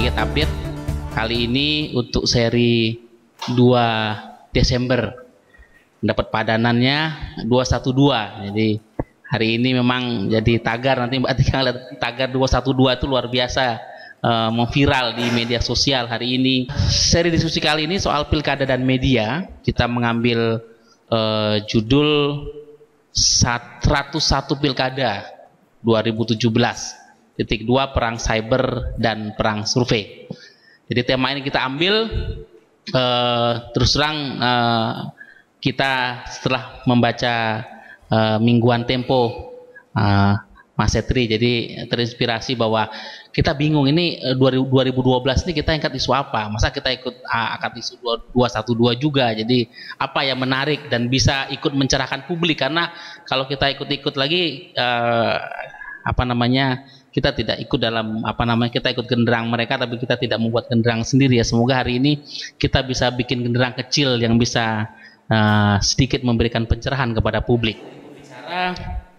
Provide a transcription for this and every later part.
update. Kali ini untuk seri 2 Desember dapat padanannya 212. Jadi hari ini memang jadi tagar, nanti Mbak Tika lihat tagar 212 itu luar biasa memviral di media sosial hari ini. Seri diskusi kali ini soal pilkada dan media. Kita mengambil judul 101 pilkada 2017 titik 2 perang cyber dan perang survei. Jadi tema ini kita ambil terus terang kita setelah membaca mingguan Tempo Mas Setri, jadi terinspirasi bahwa kita bingung ini 2012 ini kita angkat isu apa, masa kita angkat isu 212 juga. Jadi apa yang menarik dan bisa ikut mencerahkan publik, karena kalau kita ikut-ikut lagi kita tidak ikut dalam kita ikut genderang mereka, tapi kita tidak membuat genderang sendiri ya. Semoga hari ini kita bisa bikin genderang kecil yang bisa sedikit memberikan pencerahan kepada publik. Bicara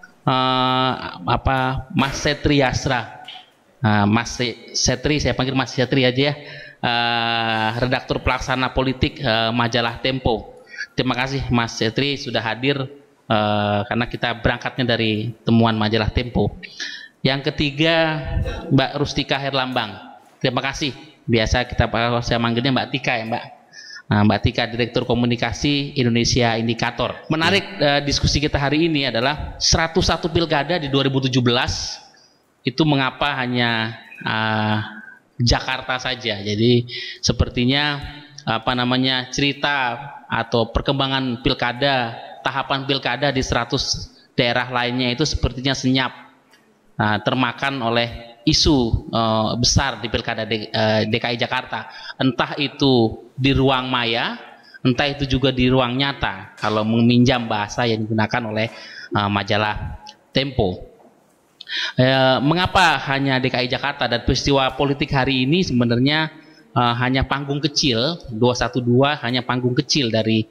Mas Setri Yasra, Mas Setri, saya panggil Mas Setri aja ya, redaktur pelaksana politik majalah Tempo. Terima kasih Mas Setri sudah hadir, karena kita berangkatnya dari temuan majalah Tempo. Yang ketiga Mbak Rustika Herlambang, terima kasih. Biasa saya manggilnya Mbak Tika ya Mbak. Mbak Tika, Direktur Komunikasi Indonesia Indikator. Menarik diskusi kita hari ini adalah 101 pilkada di 2017 itu mengapa hanya Jakarta saja. Jadi sepertinya cerita atau perkembangan pilkada, tahapan pilkada di 100 daerah lainnya itu sepertinya senyap, termakan oleh isu besar di pilkada DKI Jakarta, entah itu di ruang maya, entah itu juga di ruang nyata, kalau meminjam bahasa yang digunakan oleh majalah Tempo. Mengapa hanya DKI Jakarta, dan peristiwa politik hari ini sebenarnya hanya panggung kecil, 212 hanya panggung kecil dari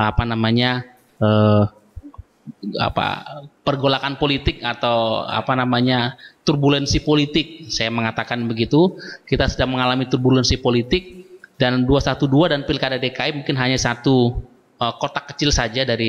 pergolakan politik atau turbulensi politik. Saya mengatakan begitu, kita sedang mengalami turbulensi politik, dan 212 dan pilkada DKI mungkin hanya satu kotak kecil saja dari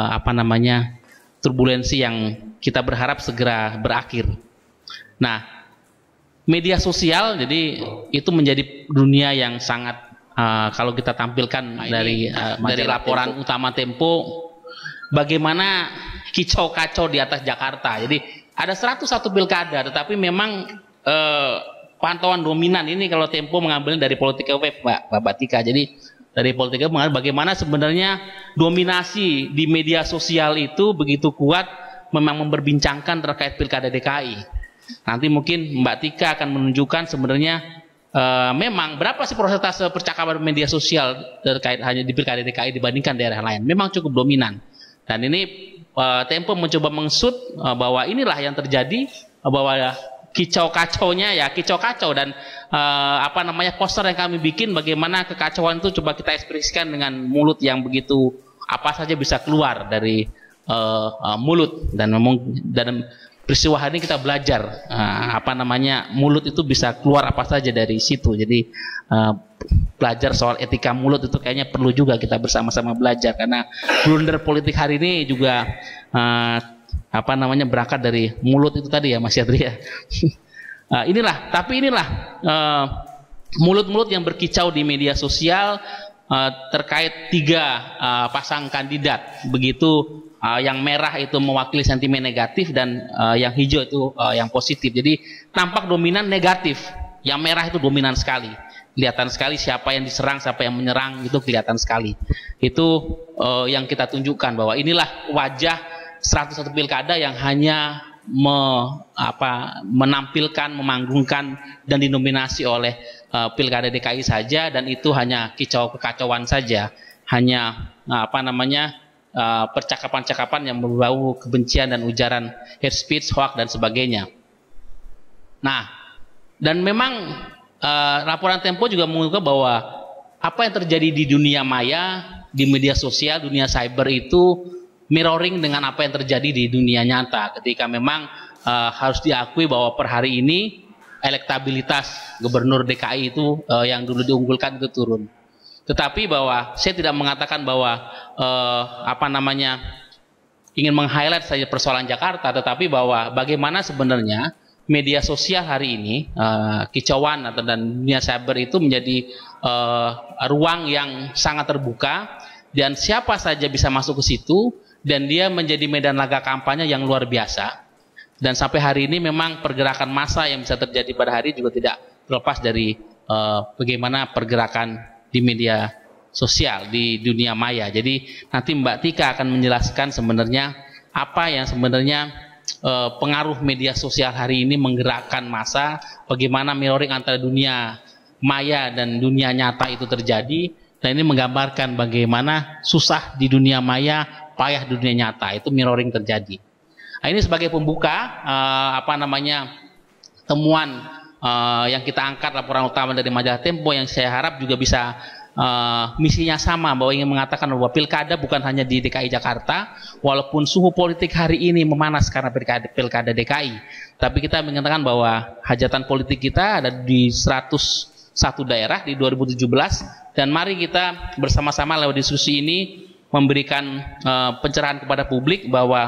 turbulensi yang kita berharap segera berakhir. Nah, media sosial jadi itu menjadi dunia yang sangat kalau kita tampilkan dari laporan utama Tempo, bagaimana kicau-kacau di atas Jakarta. Jadi ada 101 pilkada, tetapi memang pantauan dominan ini kalau Tempo mengambilnya dari Politika Web, Mbak Tika. Jadi dari Politika Web mengambil bagaimana sebenarnya dominasi di media sosial itu begitu kuat, memang memperbincangkan terkait pilkada DKI. Nanti mungkin Mbak Tika akan menunjukkan sebenarnya memang berapa sih persentase percakapan media sosial terkait hanya di pilkada DKI dibandingkan daerah lain. Memang cukup dominan. Dan ini Tempo mencoba mengsut bahwa inilah yang terjadi, bahwa kicau-kacaunya ya kicau-kacau, dan poster yang kami bikin bagaimana kekacauan itu coba kita ekspresikan dengan mulut yang begitu apa saja bisa keluar dari mulut, dan peristiwa hari ini kita belajar mulut itu bisa keluar apa saja dari situ. Jadi belajar soal etika mulut itu kayaknya perlu juga kita bersama-sama belajar, karena blunder politik hari ini juga berangkat dari mulut itu tadi ya Mas Yadri ya. inilah mulut-mulut yang berkicau di media sosial terkait 3 pasang kandidat. Begitu yang merah itu mewakili sentimen negatif, dan yang hijau itu yang positif. Jadi tampak dominan negatif, yang merah itu dominan sekali. Kelihatan sekali siapa yang diserang, siapa yang menyerang, itu kelihatan sekali. Itu yang kita tunjukkan bahwa inilah wajah 101 pilkada yang hanya menampilkan, memanggungkan dan dinominasi oleh pilkada DKI saja, dan itu hanya kekacauan saja, hanya percakapan-percakapan yang berbau kebencian dan ujaran hate speech, hoax dan sebagainya. Nah, dan memang laporan Tempo juga mengungkap bahwa apa yang terjadi di dunia maya, di media sosial, dunia cyber itu mirroring dengan apa yang terjadi di dunia nyata. Ketika memang harus diakui bahwa per hari ini elektabilitas gubernur DKI itu yang dulu diunggulkan itu turun. Tetapi bahwa saya tidak mengatakan bahwa ingin meng-highlight saja persoalan Jakarta, tetapi bahwa bagaimana sebenarnya media sosial hari ini, kicauan dan dunia cyber itu menjadi ruang yang sangat terbuka dan siapa saja bisa masuk ke situ dan dia menjadi medan laga kampanye yang luar biasa. Dan sampai hari ini memang pergerakan massa yang bisa terjadi pada hari juga tidak terlepas dari bagaimana pergerakan di media sosial di dunia maya. Jadi nanti Mbak Tika akan menjelaskan sebenarnya apa yang sebenarnya pengaruh media sosial hari ini menggerakkan massa, bagaimana mirroring antara dunia maya dan dunia nyata itu terjadi, dan ini menggambarkan bagaimana susah di dunia maya, payah di dunia nyata, itu mirroring terjadi. Nah, ini sebagai pembuka temuan yang kita angkat laporan utama dari majalah Tempo yang saya harap juga bisa misinya sama, bahwa ingin mengatakan bahwa pilkada bukan hanya di DKI Jakarta, walaupun suhu politik hari ini memanas karena pilkada DKI, tapi kita mengatakan bahwa hajatan politik kita ada di 101 daerah di 2017, dan mari kita bersama-sama lewat diskusi ini memberikan pencerahan kepada publik bahwa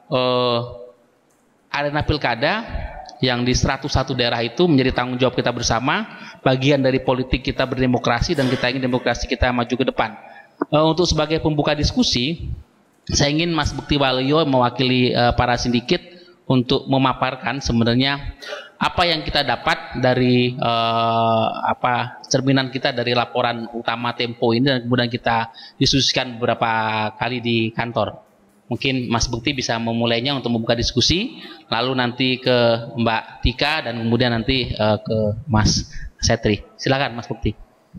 arena pilkada yang di 101 daerah itu menjadi tanggung jawab kita bersama, bagian dari politik kita berdemokrasi dan kita ingin demokrasi kita maju ke depan. Untuk sebagai pembuka diskusi, saya ingin Mas Bekti Waluyo mewakili para sindiket untuk memaparkan sebenarnya apa yang kita dapat dari cerminan kita dari laporan utama Tempo ini, dan kemudian kita diskusikan beberapa kali di kantor. Mungkin Mas Bekti bisa memulainya untuk membuka diskusi, lalu nanti ke Mbak Tika, dan kemudian nanti ke Mas Setri. Silakan Mas Bekti.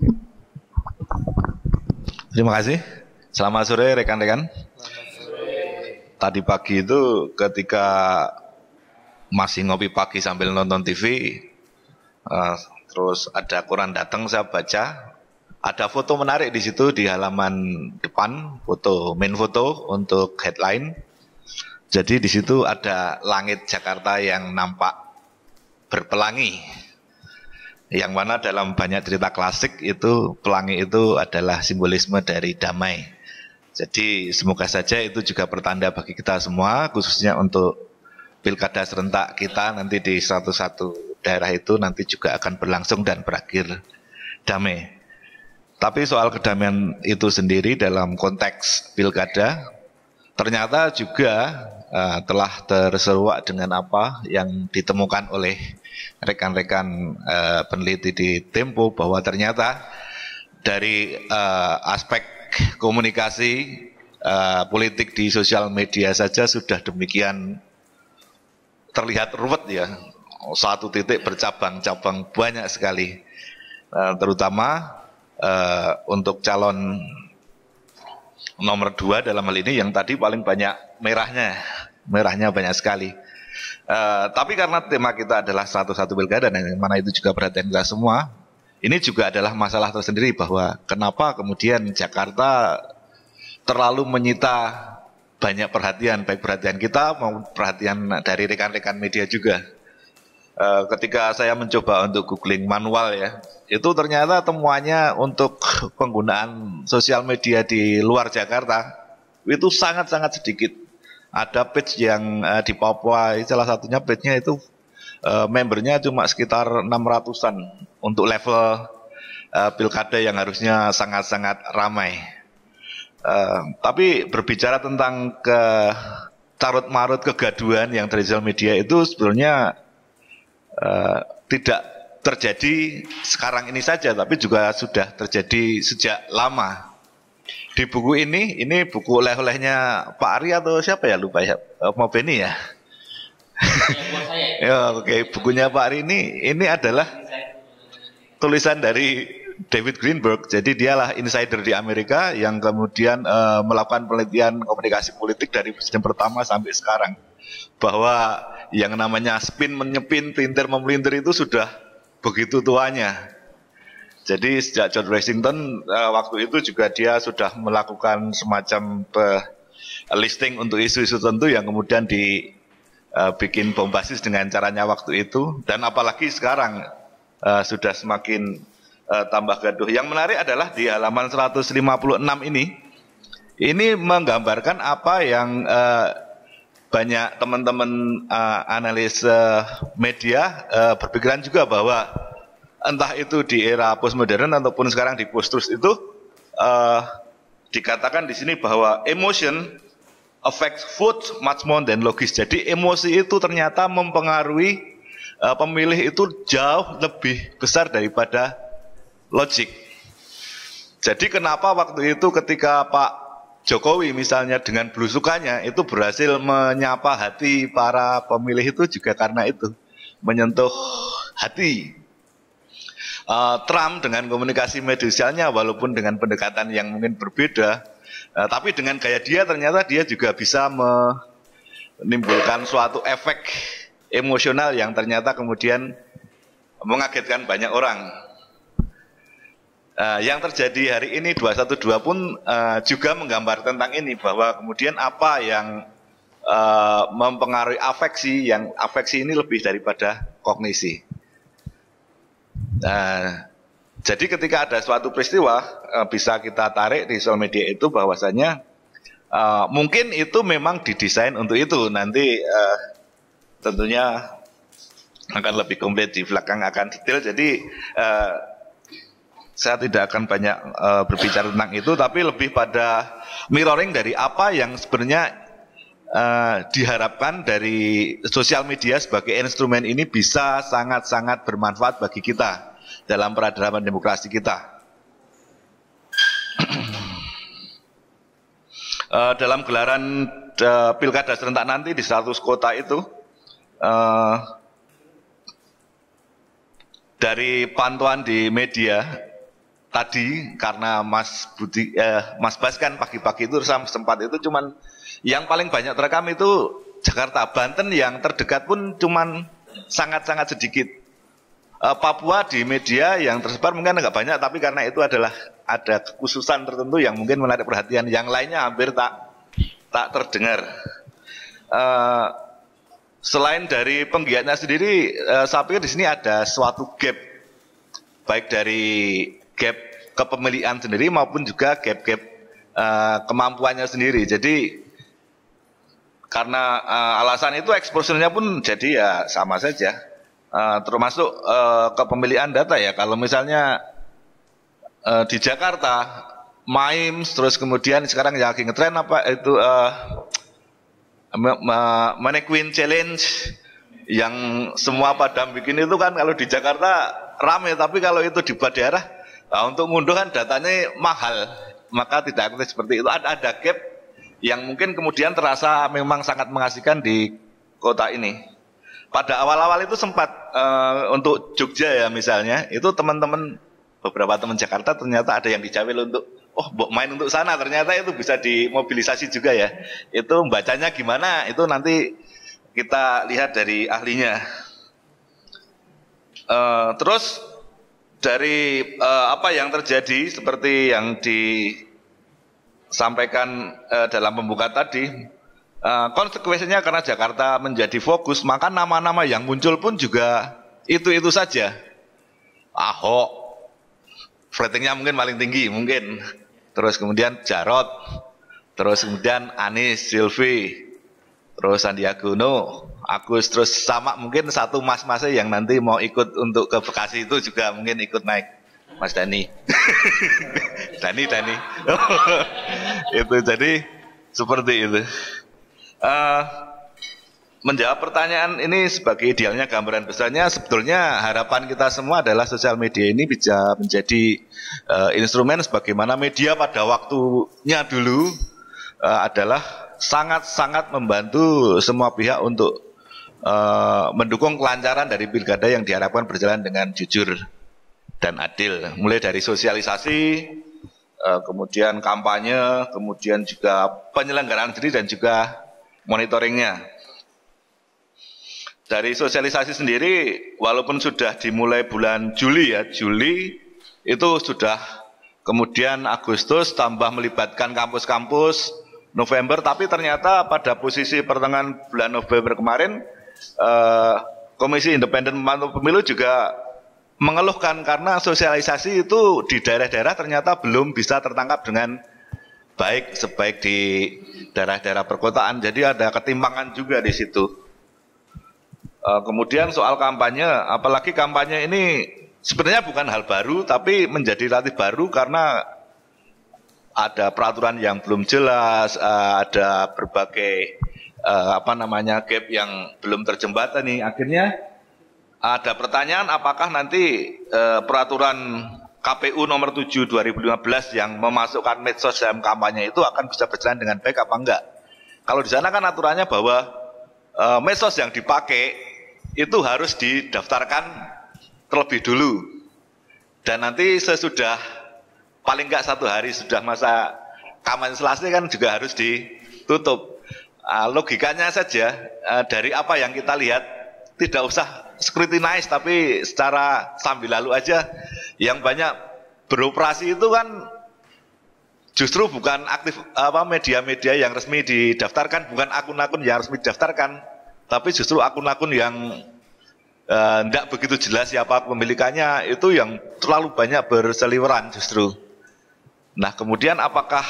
Terima kasih. Selamat sore rekan-rekan. Tadi pagi itu ketika masih ngopi pagi sambil nonton TV, terus ada koran datang, saya baca. Ada foto menarik di situ di halaman depan, main foto untuk headline. Jadi di situ ada langit Jakarta yang nampak berpelangi. Yang mana dalam banyak cerita klasik itu pelangi itu adalah simbolisme dari damai. Jadi semoga saja itu juga pertanda bagi kita semua, khususnya untuk pilkada serentak kita nanti di 101 daerah itu nanti juga akan berlangsung dan berakhir damai. Tapi soal kedamaian itu sendiri dalam konteks pilkada ternyata juga telah terseruak dengan apa yang ditemukan oleh rekan-rekan peneliti di Tempo, bahwa ternyata dari aspek komunikasi politik di sosial media saja sudah demikian terlihat ruwet ya. Satu titik bercabang-cabang banyak sekali, terutama untuk calon nomor 2 dalam hal ini yang tadi paling banyak merahnya banyak sekali. Tapi karena tema kita adalah 101 pilkada dan mana itu juga perhatian kita semua, ini juga adalah masalah tersendiri bahwa kenapa kemudian Jakarta terlalu menyita banyak perhatian, baik perhatian kita maupun perhatian dari rekan-rekan media juga. Ketika saya mencoba untuk googling manual ya, itu ternyata temuannya untuk penggunaan sosial media di luar Jakarta itu sangat-sangat sedikit. Ada page yang di Papua, salah satunya page-nya itu membernya cuma sekitar 600-an untuk level pilkada yang harusnya sangat-sangat ramai. Tapi berbicara tentang carut-marut kegaduhan yang dari sosial media itu sebenarnya tidak terjadi sekarang ini saja, tapi juga sudah terjadi sejak lama. Di buku ini buku oleh-olehnya Pak Ari atau siapa ya, lupa ya, mau Beni ya. Ya, oke. Bukunya Pak Ari ini adalah tulisan dari David Greenberg. Jadi dialah insider di Amerika yang kemudian melakukan penelitian komunikasi politik dari presiden pertama sampai sekarang, bahwa yang namanya spin menyepin, pelintir memelintir itu sudah begitu tuanya. Jadi sejak George Washington waktu itu juga dia sudah melakukan semacam listing untuk isu-isu tertentu yang kemudian bikin bombastis dengan caranya waktu itu, dan apalagi sekarang sudah semakin tambah gaduh. Yang menarik adalah di halaman 156 ini menggambarkan apa yang banyak teman-teman analis media berpikiran juga, bahwa entah itu di era postmodern ataupun sekarang di post-truth itu dikatakan di sini bahwa emotion affects vote much more than logis. Jadi emosi itu ternyata mempengaruhi pemilih itu jauh lebih besar daripada logik. Jadi kenapa waktu itu ketika Pak Jokowi misalnya dengan belusukannya itu berhasil menyapa hati para pemilih itu juga karena itu, menyentuh hati. Trump dengan komunikasi media sosialnya walaupun dengan pendekatan yang mungkin berbeda, tapi dengan gaya dia ternyata dia juga bisa menimbulkan suatu efek emosional yang ternyata kemudian mengagetkan banyak orang. Yang terjadi hari ini 212 pun juga menggambar tentang ini, bahwa kemudian apa yang mempengaruhi afeksi, yang afeksi ini lebih daripada kognisi. Jadi ketika ada suatu peristiwa bisa kita tarik di sosial media itu bahwasanya mungkin itu memang didesain untuk itu. Nanti tentunya akan lebih komplit di belakang, akan detail. Jadi saya tidak akan banyak berbicara tentang itu, tapi lebih pada mirroring dari apa yang sebenarnya diharapkan dari sosial media sebagai instrumen ini bisa sangat-sangat bermanfaat bagi kita dalam peradaban demokrasi kita. Dalam gelaran pilkada serentak nanti di 100 kota itu, dari pantauan di media tadi, karena Mas Bas kan pagi-pagi itu sempat itu cuman yang paling banyak terekam itu Jakarta, Banten yang terdekat pun cuman sangat-sangat sedikit. Papua di media yang tersebar mungkin agak banyak, tapi karena itu adalah ada kekhususan tertentu yang mungkin menarik perhatian, yang lainnya hampir tak terdengar. Selain dari penggiatnya sendiri, saya pikir di sini ada suatu gap, baik dari gap kepemilikan sendiri maupun juga gap-gap kemampuannya sendiri. Jadi karena alasan itu exposure-nya pun jadi ya sama saja. Termasuk kepemilikan data ya. Kalau misalnya di Jakarta MIMES, terus kemudian sekarang yang lagi ngetren apa itu Mannequin Challenge yang semua pada bikin itu kan, kalau di Jakarta rame, tapi kalau itu di daerah untuk ngunduh kan datanya mahal, maka tidak aktif seperti itu. Ada gap yang mungkin kemudian terasa memang sangat mengasihkan di kota ini. Pada awal-awal itu sempat untuk Jogja ya misalnya, itu teman-teman, beberapa teman Jakarta ternyata ada yang dicawil untuk main untuk sana, ternyata itu bisa dimobilisasi juga ya. Itu bacanya gimana, itu nanti kita lihat dari ahlinya. Terus dari apa yang terjadi seperti yang disampaikan dalam pembuka tadi, konsekuensinya karena Jakarta menjadi fokus, maka nama-nama yang muncul pun juga itu saja. Ahok, ratingnya mungkin paling tinggi mungkin. Terus kemudian Jarot, terus kemudian Anies, Silvi, terus Sandiaga Uno, Agus, terus sama mungkin satu mas-masnya yang nanti mau ikut untuk ke Bekasi itu juga mungkin ikut naik, Mas Dani. Dani. Itu jadi seperti itu. Menjawab pertanyaan ini sebagai idealnya, gambaran besarnya sebetulnya harapan kita semua adalah sosial media ini bisa menjadi instrumen sebagaimana media pada waktunya dulu adalah sangat-sangat membantu semua pihak untuk mendukung kelancaran dari pilkada yang diharapkan berjalan dengan jujur dan adil, mulai dari sosialisasi, kemudian kampanye, kemudian juga penyelenggaraan sendiri dan juga monitoringnya. Dari sosialisasi sendiri, walaupun sudah dimulai bulan Juli itu sudah kemudian Agustus tambah melibatkan kampus-kampus, November, tapi ternyata pada posisi pertengahan bulan November kemarin Komisi Independen Memantau Pemilu juga mengeluhkan karena sosialisasi itu di daerah-daerah ternyata belum bisa tertangkap dengan baik sebaik di daerah-daerah perkotaan. Jadi ada ketimpangan juga di situ. Kemudian soal kampanye, apalagi kampanye ini sebenarnya bukan hal baru, tapi menjadi relatif baru karena ada peraturan yang belum jelas, ada berbagai gap yang belum terjembatani. Akhirnya ada pertanyaan apakah nanti peraturan KPU nomor 7 2015 yang memasukkan medsos dalam kampanye itu akan bisa berjalan dengan baik apa enggak. Kalau di sana kan aturannya bahwa medsos yang dipakai itu harus didaftarkan terlebih dulu. Dan nanti sesudah paling enggak 1 hari sudah masa kampanye selesai kan juga harus ditutup. Logikanya saja dari apa yang kita lihat tidak usah scrutinize, tapi secara sambil lalu aja yang banyak beroperasi itu kan justru bukan aktif media-media yang resmi didaftarkan, bukan akun-akun yang resmi didaftarkan, tapi justru akun-akun yang tidak begitu jelas siapa pemilikannya, itu yang terlalu banyak berseliweran justru. Nah, kemudian apakah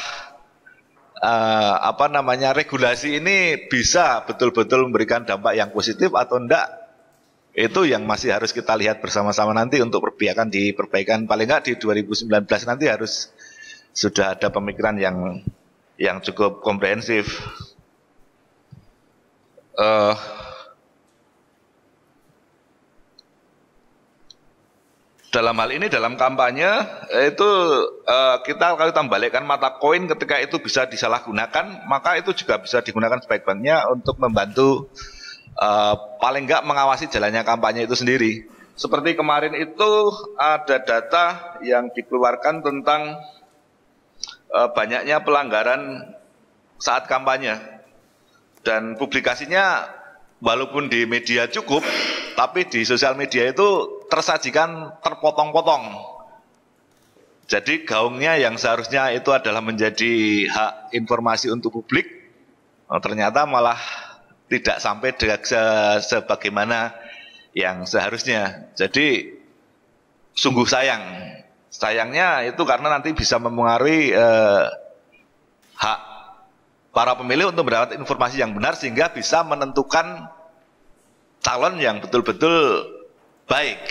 regulasi ini bisa betul-betul memberikan dampak yang positif atau enggak? Itu yang masih harus kita lihat bersama-sama nanti untuk diperbaikan paling enggak di 2019 nanti harus sudah ada pemikiran yang cukup komprehensif. Dalam hal ini dalam kampanye itu kita kalau kita membalikkan mata koin ketika itu bisa disalahgunakan, maka itu juga bisa digunakan sebaik-baiknya untuk membantu paling enggak mengawasi jalannya kampanye itu sendiri. Seperti kemarin itu ada data yang dikeluarkan tentang banyaknya pelanggaran saat kampanye. Dan publikasinya walaupun di media cukup, tapi di sosial media itu tersajikan terpotong-potong. Jadi gaungnya yang seharusnya itu adalah menjadi hak informasi untuk publik, ternyata malah tidak sampai sebagaimana yang seharusnya. Jadi sungguh sayang. Sayangnya itu karena nanti bisa mempengaruhi hak para pemilih untuk mendapat informasi yang benar sehingga bisa menentukan calon yang betul-betul baik.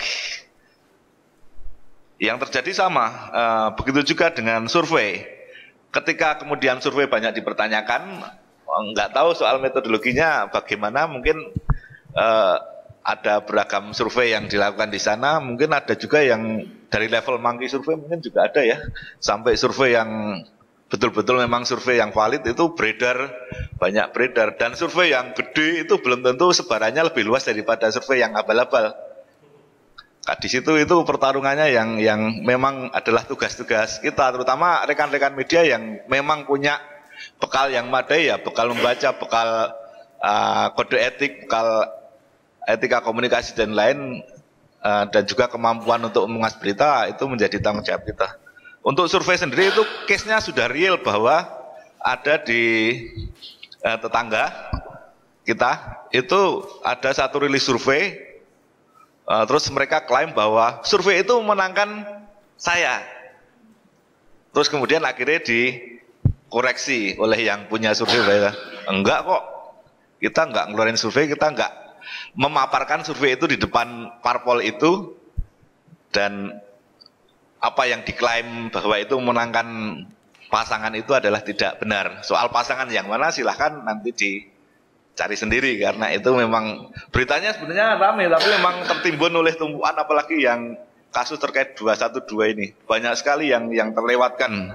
Yang terjadi sama, begitu juga dengan survei. Ketika kemudian survei banyak dipertanyakan, nggak tahu soal metodologinya bagaimana, mungkin ada beragam survei yang dilakukan di sana, mungkin ada juga yang dari level monkey survei mungkin juga ada ya, sampai survei yang betul-betul memang survei yang valid itu banyak beredar, dan survei yang gede itu belum tentu sebarannya lebih luas daripada survei yang abal-abal. Nah, di situ itu pertarungannya yang memang adalah tugas-tugas kita, terutama rekan-rekan media yang memang punya bekal yang memadai ya, bekal membaca, bekal kode etik, bekal etika komunikasi dan lain, dan juga kemampuan untuk mengulas berita, itu menjadi tanggung jawab kita. Untuk survei sendiri itu case-nya sudah real bahwa ada di tetangga kita itu ada satu rilis survei, terus mereka klaim bahwa survei itu memenangkan saya. Terus kemudian akhirnya dikoreksi oleh yang punya survei, enggak kok, kita enggak ngeluarin survei, kita enggak memaparkan survei itu di depan parpol itu, dan apa yang diklaim bahwa itu memenangkan pasangan itu adalah tidak benar. Soal pasangan yang mana silahkan nanti dicari sendiri, karena itu memang beritanya sebenarnya ramai, tapi memang tertimbun oleh tumpuan, apalagi yang kasus terkait 212 ini banyak sekali yang terlewatkan.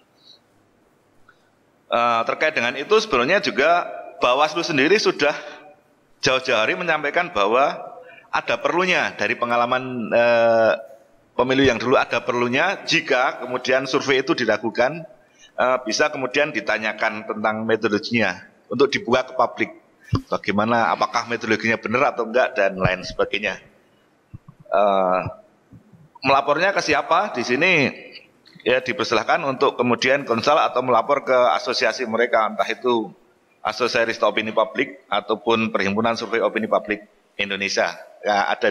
Terkait dengan itu sebenarnya juga Bawaslu sendiri sudah jauh-jauh hari menyampaikan bahwa ada perlunya dari pengalaman pemilu yang dulu, ada perlunya jika kemudian survei itu diragukan, bisa kemudian ditanyakan tentang metodologinya untuk dibuka ke publik, bagaimana, apakah metodologinya benar atau enggak dan lain sebagainya. Melapornya ke siapa? Di sini ya dipersilahkan untuk kemudian konsul atau melapor ke asosiasi mereka, entah itu Asosiasi Riset Opini Publik ataupun Perhimpunan Survei Opini Publik Indonesia. Ya, ada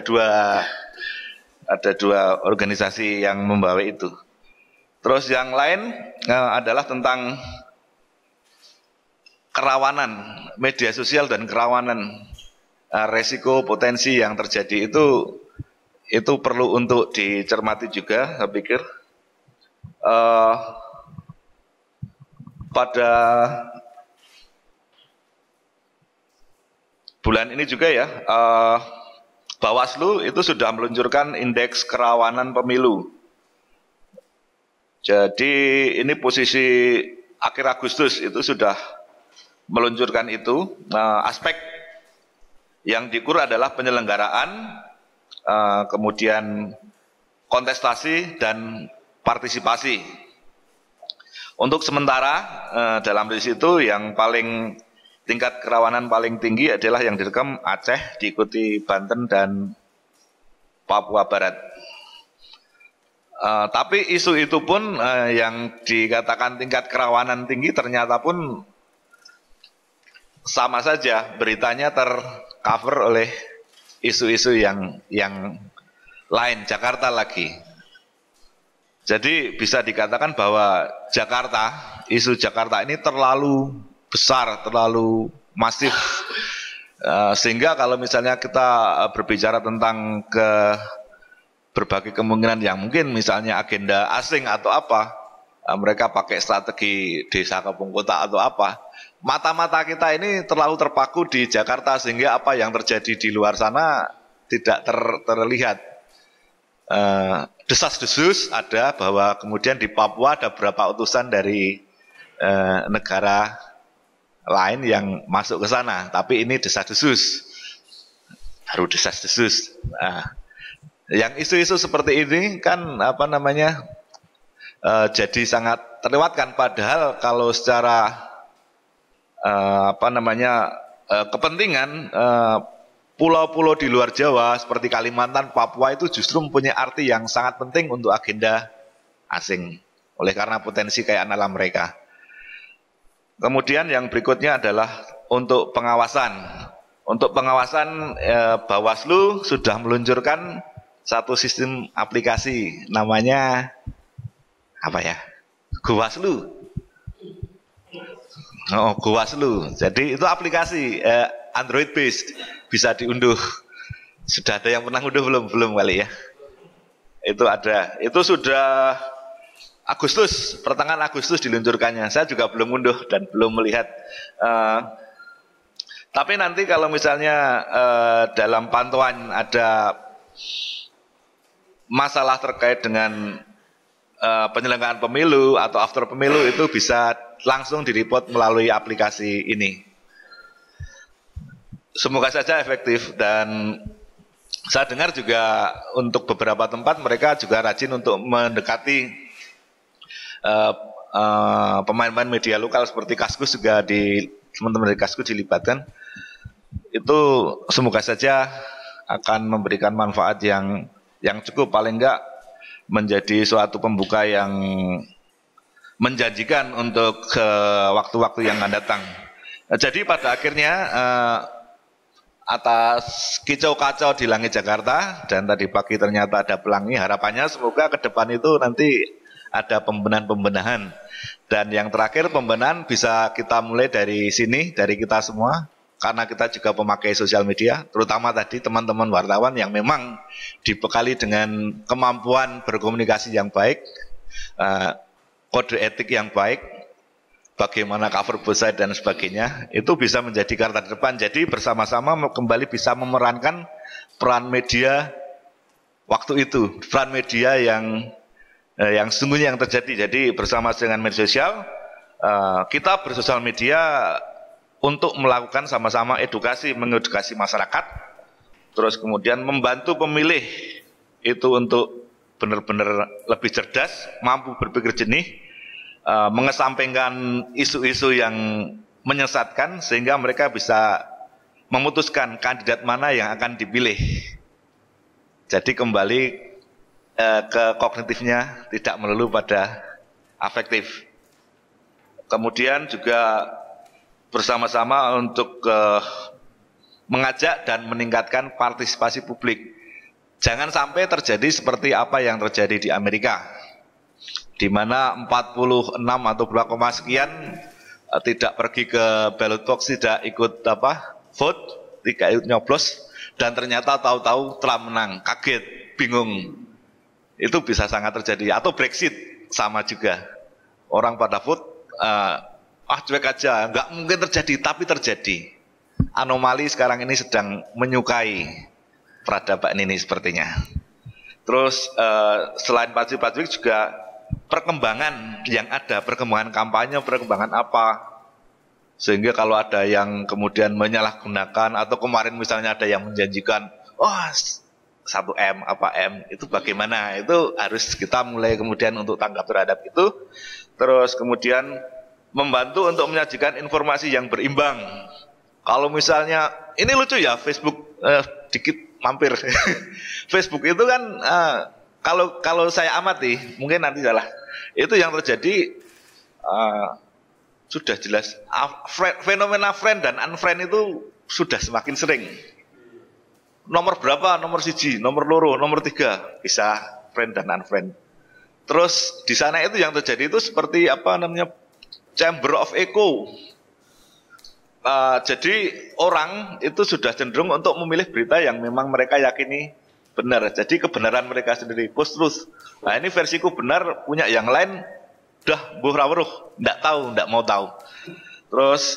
dua organisasi yang membawa itu. Terus yang lain adalah tentang kerawanan media sosial dan kerawanan resiko potensi yang terjadi itu perlu untuk dicermati juga, saya pikir. Pada bulan ini juga ya, Bawaslu itu sudah meluncurkan indeks kerawanan pemilu. Jadi ini posisi akhir Agustus itu sudah meluncurkan itu. Aspek yang diukur adalah penyelenggaraan, kemudian kontestasi dan partisipasi. Untuk sementara dalam list itu yang paling tingkat kerawanan paling tinggi adalah yang direkam Aceh, diikuti Banten dan Papua Barat. Tapi isu itu pun yang dikatakan tingkat kerawanan tinggi ternyata pun sama saja, beritanya tercover oleh isu-isu yang lain, Jakarta lagi. Jadi bisa dikatakan bahwa isu Jakarta ini terlalu besar, terlalu masif, sehingga kalau misalnya kita berbicara tentang berbagai kemungkinan yang mungkin misalnya agenda asing atau apa, mereka pakai strategi desa kampung kota atau apa, mata-mata kita ini terlalu terpaku di Jakarta sehingga apa yang terjadi di luar sana tidak terlihat. Desas-desus ada bahwa kemudian di Papua ada beberapa utusan dari negara lain yang masuk ke sana, tapi ini desas-desus, baru desas-desus. Yang isu-isu seperti ini kan jadi sangat terlewatkan, padahal kalau secara kepentingan pulau-pulau di luar Jawa seperti Kalimantan, Papua itu justru mempunyai arti yang sangat penting untuk agenda asing, oleh karena potensi kekayaan alam mereka. Kemudian yang berikutnya adalah untuk pengawasan. Untuk pengawasan, Bawaslu sudah meluncurkan satu sistem aplikasi, namanya apa ya? Gowaslu. Oh, Gowaslu. Jadi itu aplikasi Android based, bisa diunduh. Sudah ada yang pernah unduh belum kali ya? Itu ada. Itu sudah pertengahan Agustus diluncurkannya. Saya juga belum unduh dan belum melihat. Tapi nanti kalau misalnya dalam pantauan ada masalah terkait dengan penyelenggaraan pemilu atau after pemilu, itu bisa langsung direport melalui aplikasi ini. Semoga saja efektif, dan saya dengar juga untuk beberapa tempat mereka juga rajin untuk mendekati pemain-pemain media lokal seperti Kaskus, juga teman-teman dari Kaskus dilibatkan. Itu semoga saja akan memberikan manfaat yang cukup, paling enggak menjadi suatu pembuka yang menjanjikan untuk waktu-waktu yang akan datang. Jadi pada akhirnya atas kicau-kacau di langit Jakarta, dan tadi pagi ternyata ada pelangi, harapannya semoga ke depan itu nanti ada pembenahan. Dan yang terakhir, pembenahan bisa kita mulai dari sini, dari kita semua, karena kita juga pemakai sosial media, terutama tadi teman-teman wartawan yang memang dibekali dengan kemampuan berkomunikasi yang baik, kode etik yang baik, bagaimana cover both side dan sebagainya, itu bisa menjadi garda depan. Jadi bersama-sama kembali bisa memerankan peran media waktu itu, peran media yang sesungguhnya yang terjadi. Jadi bersama dengan media sosial, kita bersosial media untuk melakukan sama-sama edukasi, mengedukasi masyarakat, terus kemudian membantu pemilih itu untuk benar-benar lebih cerdas, mampu berpikir jernih, mengesampingkan isu-isu yang menyesatkan, sehingga mereka bisa memutuskan kandidat mana yang akan dipilih. Jadi kembali ke kognitifnya, tidak melulu pada afektif. Kemudian juga bersama-sama untuk mengajak dan meningkatkan partisipasi publik. Jangan sampai terjadi seperti apa yang terjadi di Amerika, di mana 46 atau berapa sekian tidak pergi ke ballot box, tidak ikut vote, tidak ikut nyoblos, dan ternyata tahu-tahu telah menang, kaget, bingung. Itu bisa sangat terjadi. Atau Brexit sama juga, orang pada vote, cuek aja, nggak mungkin terjadi, tapi terjadi. Anomali sekarang ini sedang menyukai peradaban ini sepertinya. Terus selain partisipasi juga perkembangan yang ada, perkembangan kampanye, perkembangan apa, sehingga kalau ada yang kemudian menyalahgunakan, atau kemarin misalnya ada yang menjanjikan 1M apa M, itu bagaimana, itu harus kita mulai kemudian untuk tanggap terhadap itu. Terus kemudian membantu untuk menyajikan informasi yang berimbang. Kalau misalnya, ini lucu ya, Facebook, dikit mampir. Facebook itu kan, kalau saya amati, mungkin nanti salah, itu yang terjadi sudah jelas. Fenomena friend dan unfriend itu sudah semakin sering. Nomor berapa, nomor 1, nomor 2, nomor 3, bisa friend dan unfriend. Terus di sana itu yang terjadi itu seperti chamber of echo. Jadi orang itu sudah cenderung untuk memilih berita yang memang mereka yakini benar. Jadi kebenaran mereka sendiri, post-truth. Nah ini versiku benar, punya yang lain udah buh-rawuh, nggak tahu, nggak mau tahu. Terus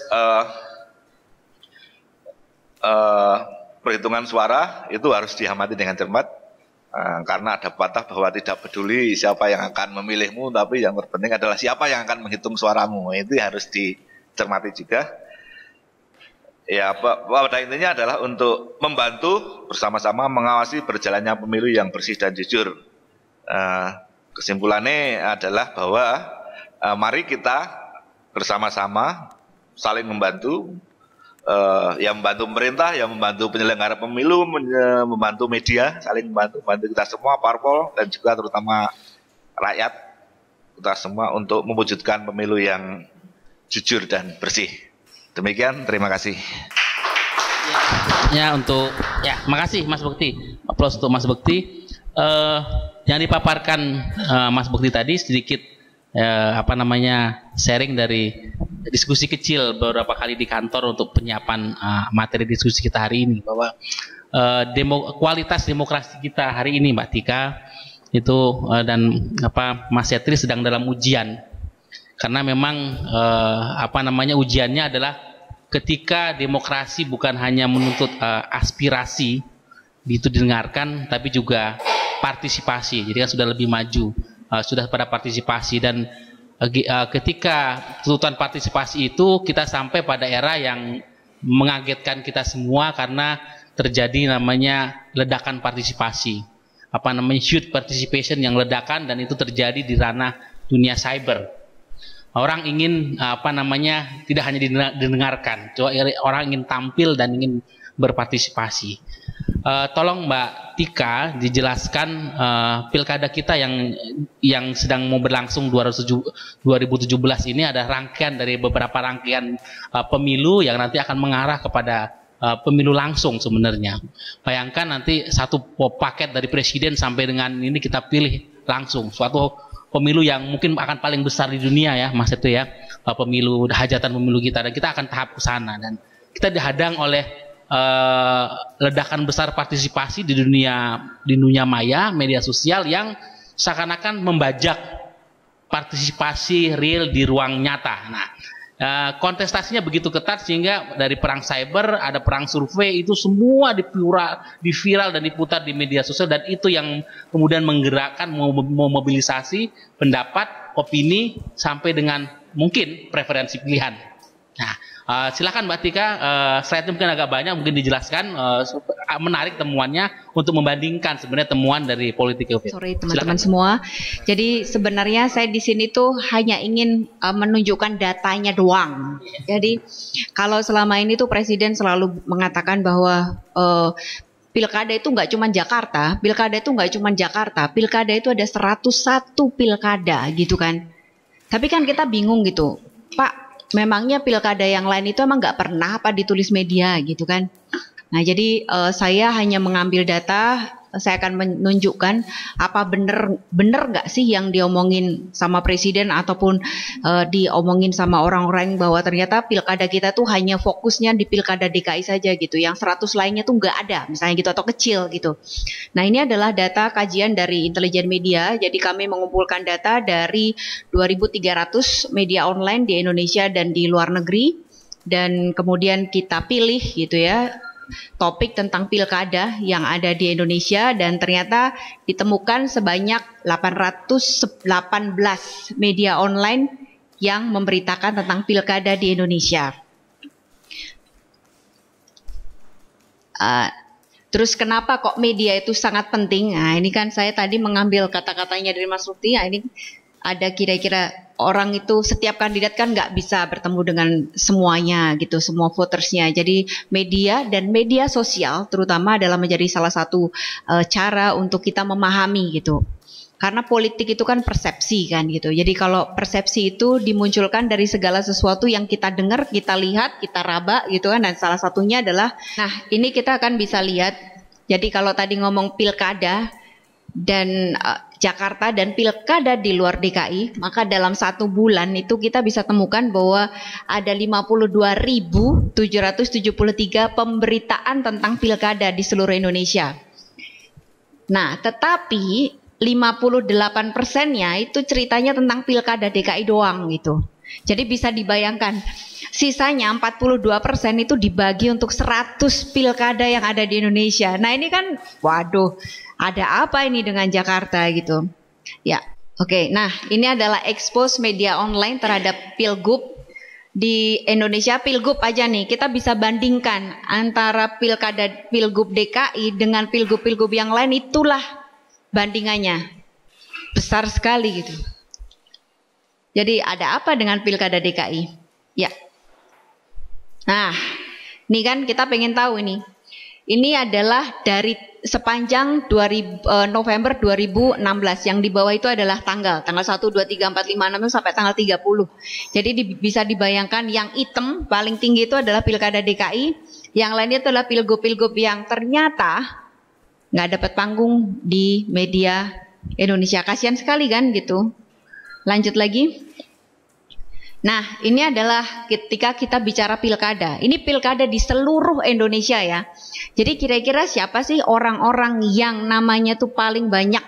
perhitungan suara itu harus diamati dengan cermat, karena ada pepatah bahwa tidak peduli siapa yang akan memilihmu, tapi yang terpenting adalah siapa yang akan menghitung suaramu. Itu harus dicermati juga. Ya, pada intinya adalah untuk membantu bersama-sama mengawasi berjalannya pemilu yang bersih dan jujur. Kesimpulannya adalah bahwa mari kita bersama-sama saling membantu, yang membantu pemerintah, yang membantu penyelenggara pemilu, membantu media, saling membantu kita semua, parpol, dan juga terutama rakyat kita semua untuk mewujudkan pemilu yang jujur dan bersih. Demikian, terima kasih. Makasih Mas Bekti. Aplaus untuk Mas Bekti. Yang dipaparkan Mas Bekti tadi sedikit sharing dari diskusi kecil beberapa kali di kantor untuk penyiapan materi diskusi kita hari ini, bahwa kualitas demokrasi kita hari ini, Mbak Tika, itu dan Mas Setri sedang dalam ujian. Karena memang ujiannya adalah ketika demokrasi bukan hanya menuntut aspirasi itu didengarkan, tapi juga partisipasi. Jadi kan sudah lebih maju, sudah pada partisipasi, dan ketika tuntutan partisipasi itu kita sampai pada era yang mengagetkan kita semua karena terjadi namanya ledakan partisipasi, youth participation yang ledakan, dan itu terjadi di ranah dunia cyber. Orang ingin tidak hanya didengarkan, orang ingin tampil dan ingin berpartisipasi. Tolong Mbak Tika dijelaskan pilkada kita yang sedang mau berlangsung 2017 ini ada rangkaian dari beberapa rangkaian pemilu yang nanti akan mengarah kepada pemilu langsung sebenarnya. Bayangkan nanti satu paket dari presiden sampai dengan ini kita pilih langsung, suatu pemilu yang mungkin akan paling besar di dunia ya Mas, itu ya, pemilu, hajatan pemilu kita, dan kita akan tahap ke sana, dan kita dihadang oleh ledakan besar partisipasi di dunia maya, media sosial yang seakan-akan membajak partisipasi real di ruang nyata. Nah, kontestasinya begitu ketat sehingga dari perang cyber ada perang survei, itu semua diviral dan diputar di media sosial, dan itu yang kemudian menggerakkan, memobilisasi pendapat, opini, sampai dengan mungkin preferensi pilihan. Nah, silakan Mbak Tika, slide-nya mungkin agak banyak, mungkin dijelaskan, menarik temuannya untuk membandingkan sebenarnya temuan dari Political Will. Sorry teman-teman semua. Jadi sebenarnya saya di sini tuh hanya ingin menunjukkan datanya doang. Jadi kalau selama ini tuh Presiden selalu mengatakan bahwa pilkada itu nggak cuma Jakarta, pilkada itu ada 101 pilkada gitu kan. Tapi kan kita bingung gitu, Pak, memangnya pilkada yang lain itu emang nggak pernah apa ditulis media gitu kan. Nah jadi saya hanya mengambil data, saya akan menunjukkan apa bener nggak sih yang diomongin sama presiden ataupun diomongin sama orang-orang bahwa ternyata pilkada kita tuh hanya fokusnya di pilkada DKI saja gitu, yang 100 lainnya tuh nggak ada misalnya gitu atau kecil gitu. Nah ini adalah data kajian dari Intelijen Media, jadi kami mengumpulkan data dari 2.300 media online di Indonesia dan di luar negeri, dan kemudian kita pilih gitu ya topik tentang pilkada yang ada di Indonesia, dan ternyata ditemukan sebanyak 818 media online yang memberitakan tentang pilkada di Indonesia. Terus kenapa kok media itu sangat penting? Nah ini kan saya tadi mengambil kata-katanya dari Mas Lutfi. Nah, ini ada kira-kira orang itu setiap kandidat kan nggak bisa bertemu dengan semuanya gitu, semua votersnya. Jadi media dan media sosial terutama adalah menjadi salah satu cara untuk kita memahami gitu. Karena politik itu kan persepsi kan gitu. Jadi kalau persepsi itu dimunculkan dari segala sesuatu yang kita dengar, kita lihat, kita raba gitu kan. Dan salah satunya adalah, nah ini kita akan bisa lihat. Jadi kalau tadi ngomong pilkada dan Jakarta dan pilkada di luar DKI, maka dalam 1 bulan itu kita bisa temukan bahwa ada 52.773 pemberitaan tentang pilkada di seluruh Indonesia. Nah, tetapi 58%-nya itu ceritanya tentang pilkada DKI doang gitu. Jadi bisa dibayangkan, sisanya 42% itu dibagi untuk 100 pilkada yang ada di Indonesia. Nah ini kan, waduh, ada apa ini dengan Jakarta gitu. Ya, oke. Nah ini adalah expose media online terhadap Pilgub di Indonesia. Pilgub aja nih, kita bisa bandingkan antara pilkada Pilgub DKI dengan Pilgub-Pilgub yang lain, itulah bandingannya. Besar sekali gitu. Jadi ada apa dengan pilkada DKI? Ya. Nah, ini kan kita pengen tahu ini. Ini adalah dari sepanjang November 2016, yang di bawah itu adalah tanggal 1, 2, 3, 4, 5, 6 sampai tanggal 30. Jadi bisa dibayangkan yang hitam paling tinggi itu adalah pilkada DKI, yang lainnya itu adalah pilgub-pilgub yang ternyata nggak dapat panggung di media Indonesia. Kasihan sekali kan gitu. Lanjut lagi. Nah, ini adalah ketika kita bicara pilkada. Ini pilkada di seluruh Indonesia ya. Jadi kira-kira siapa sih orang-orang yang namanya tuh paling banyak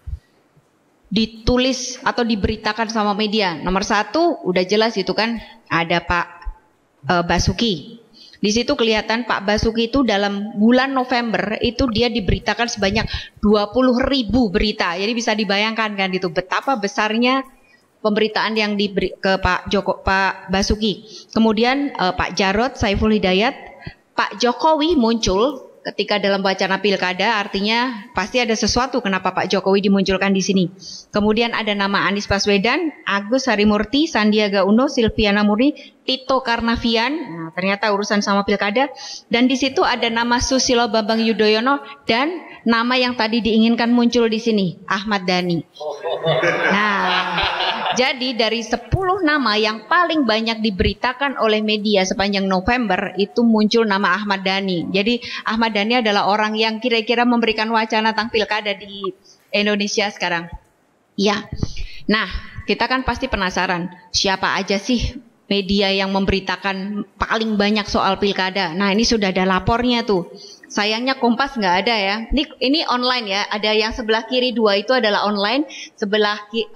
ditulis atau diberitakan sama media? Nomor 1 udah jelas itu kan, ada Pak Basuki. Di situ kelihatan Pak Basuki itu dalam bulan November itu dia diberitakan sebanyak 20.000 berita. Jadi bisa dibayangkan kan itu betapa besarnya pemberitaan yang diberi ke Pak Basuki. Kemudian Pak Jarod Saiful Hidayat, Pak Jokowi muncul ketika dalam wacana pilkada, artinya pasti ada sesuatu kenapa Pak Jokowi dimunculkan di sini. Kemudian ada nama Anies Baswedan, Agus Harimurti, Sandiaga Uno, Silviana Murni, Tito Karnavian. Nah, ternyata urusan sama pilkada. Dan di situ ada nama Susilo Bambang Yudhoyono dan nama yang tadi diinginkan muncul di sini, Ahmad Dhani. Nah, jadi dari 10 nama yang paling banyak diberitakan oleh media sepanjang November itu muncul nama Ahmad Dhani. Jadi Ahmad Dhani adalah orang yang kira-kira memberikan wacana tentang pilkada di Indonesia sekarang. Ya. Nah, kita kan pasti penasaran siapa aja sih media yang memberitakan paling banyak soal pilkada. Nah, ini sudah ada lapornya tuh. Sayangnya Kompas nggak ada ya. Ini online ya. Ada yang sebelah kiri 2 itu adalah online, sebelah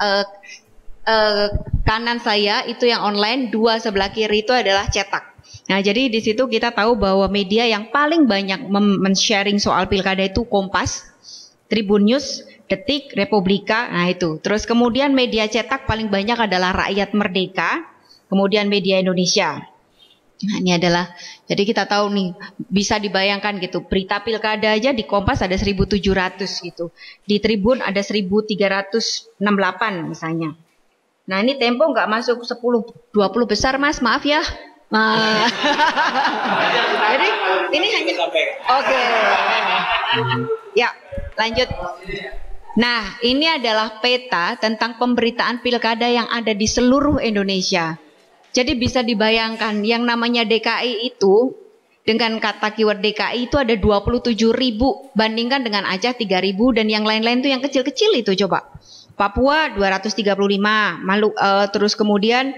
kanan saya itu yang online, 2 sebelah kiri itu adalah cetak. Nah, jadi di situ kita tahu bahwa media yang paling banyak men-sharing soal pilkada itu Kompas, Tribun News, Detik, Republika. Nah, itu. Terus kemudian media cetak paling banyak adalah Rakyat Merdeka, kemudian Media Indonesia. Nah, ini adalah, jadi kita tahu nih, bisa dibayangkan gitu, berita pilkada aja di Kompas ada 1.700 gitu, di Tribun ada 1.368 misalnya. Nah, ini Tempo nggak masuk 10-20 besar Mas, maaf ya. Jadi ini hanya oke. Ya, lanjut. Nah, ini adalah peta tentang pemberitaan pilkada yang ada di seluruh Indonesia. Jadi bisa dibayangkan yang namanya DKI itu dengan kata keyword DKI itu ada 27.000 bandingkan dengan Aceh 3.000 dan yang lain-lain itu yang kecil-kecil itu coba. Papua 235, terus kemudian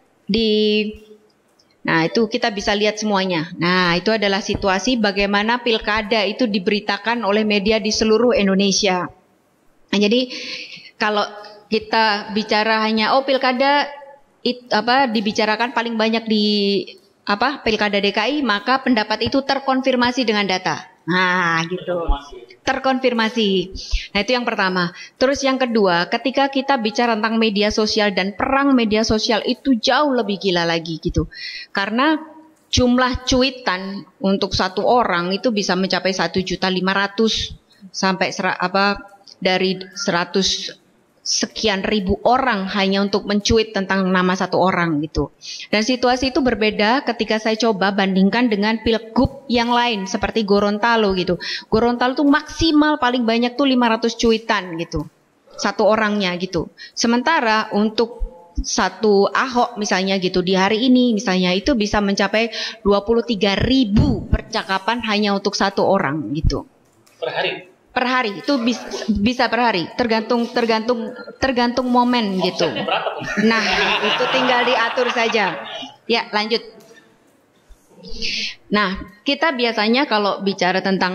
nah itu kita bisa lihat semuanya. Nah, itu adalah situasi bagaimana pilkada itu diberitakan oleh media di seluruh Indonesia. Nah, jadi kalau kita bicara hanya pilkada dibicarakan paling banyak di pilkada DKI, maka pendapat itu terkonfirmasi dengan data. Nah, gitu. Terkonfirmasi. Nah, itu yang pertama. Terus yang kedua, ketika kita bicara tentang media sosial dan perang media sosial itu jauh lebih gila lagi gitu. Karena jumlah cuitan untuk satu orang itu bisa mencapai 1.500.000 sampai dari 100 sekian ribu orang hanya untuk mencuit tentang nama satu orang gitu. Dan situasi itu berbeda ketika saya coba bandingkan dengan pilgub yang lain seperti Gorontalo gitu. Gorontalo tuh maksimal paling banyak tuh 500 cuitan gitu. Satu orangnya gitu. Sementara untuk satu Ahok misalnya gitu di hari ini misalnya itu bisa mencapai 23.000 percakapan hanya untuk satu orang gitu. Per hari itu bisa per hari tergantung momen gitu. Nah, itu tinggal diatur saja. Ya, lanjut. Nah, kita biasanya kalau bicara tentang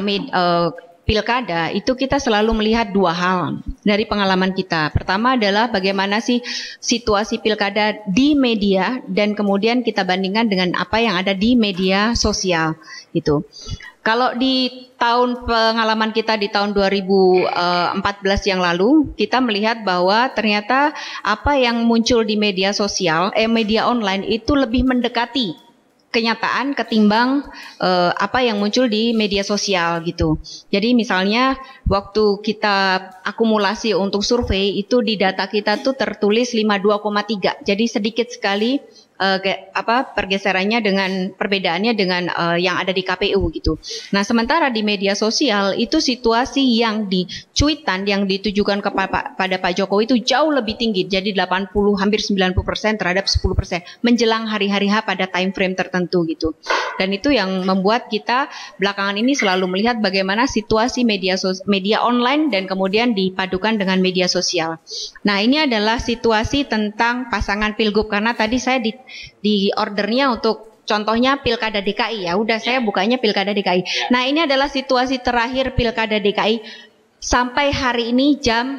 pilkada itu kita selalu melihat dua hal dari pengalaman kita. Pertama adalah bagaimana sih situasi pilkada di media dan kemudian kita bandingkan dengan apa yang ada di media sosial gitu. Kalau di pengalaman kita di tahun 2014 yang lalu, kita melihat bahwa ternyata apa yang muncul di media sosial, media online itu lebih mendekati kenyataan ketimbang apa yang muncul di media sosial gitu. Jadi misalnya waktu kita akumulasi untuk survei itu di data kita tuh tertulis 52,3. Jadi sedikit sekali pergeserannya dengan perbedaannya dengan yang ada di KPU gitu. Nah, sementara di media sosial itu situasi yang di cuitan yang ditujukan pada Pak Jokowi itu jauh lebih tinggi. Jadi 80 hampir 90% terhadap 10% menjelang hari-hari H pada time frame tertentu gitu. Dan itu yang membuat kita belakangan ini selalu melihat bagaimana situasi media online dan kemudian dipadukan dengan media sosial. Nah, ini adalah situasi tentang pasangan pilgub karena tadi saya di ordernya untuk contohnya pilkada DKI ya udah saya bukanya pilkada DKI. Nah, ini adalah situasi terakhir pilkada DKI sampai hari ini jam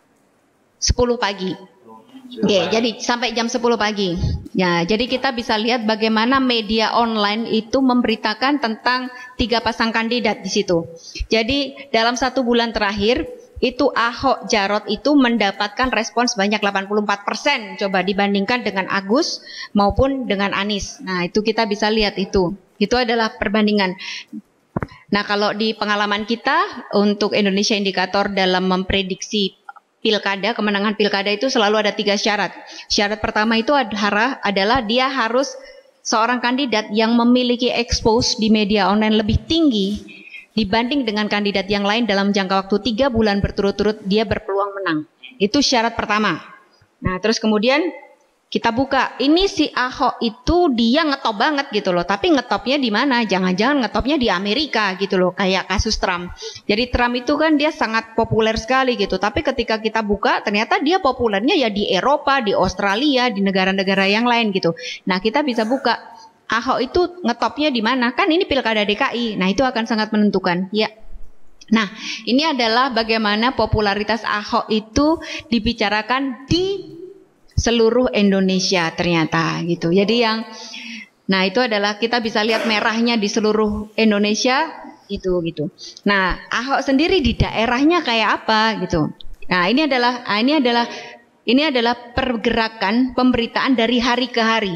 10 pagi. Oke, jadi sampai jam 10 pagi. Ya, jadi kita bisa lihat bagaimana media online itu memberitakan tentang 3 pasang kandidat di situ. Jadi dalam 1 bulan terakhir itu Ahok Jarot itu mendapatkan respons sebanyak 84% coba dibandingkan dengan Agus maupun dengan Anies. Nah, itu kita bisa lihat itu adalah perbandingan. Nah, kalau di pengalaman kita untuk Indonesia Indikator dalam memprediksi pilkada, kemenangan pilkada itu selalu ada 3 syarat. Syarat pertama itu adalah dia harus seorang kandidat yang memiliki expose di media online lebih tinggi dibanding dengan kandidat yang lain dalam jangka waktu 3 bulan berturut-turut dia berpeluang menang. Itu syarat pertama. Nah, terus kemudian kita buka. Ini si Ahok itu dia ngetop banget gitu loh. Tapi ngetopnya di mana? Jangan-jangan ngetopnya di Amerika gitu loh. Kayak kasus Trump. Jadi Trump itu kan dia sangat populer sekali gitu. Tapi ketika kita buka ternyata dia populernya ya di Eropa, di Australia, di negara-negara yang lain gitu. Nah, kita bisa buka. Ahok itu ngetopnya di mana? Kan ini pilkada DKI. Nah, itu akan sangat menentukan. Ya. Nah, ini adalah bagaimana popularitas Ahok itu dibicarakan di seluruh Indonesia ternyata gitu. Jadi nah itu adalah kita bisa lihat merahnya di seluruh Indonesia itu gitu. Nah, Ahok sendiri di daerahnya kayak apa gitu. Nah, ini adalah pergerakan pemberitaan dari hari ke hari.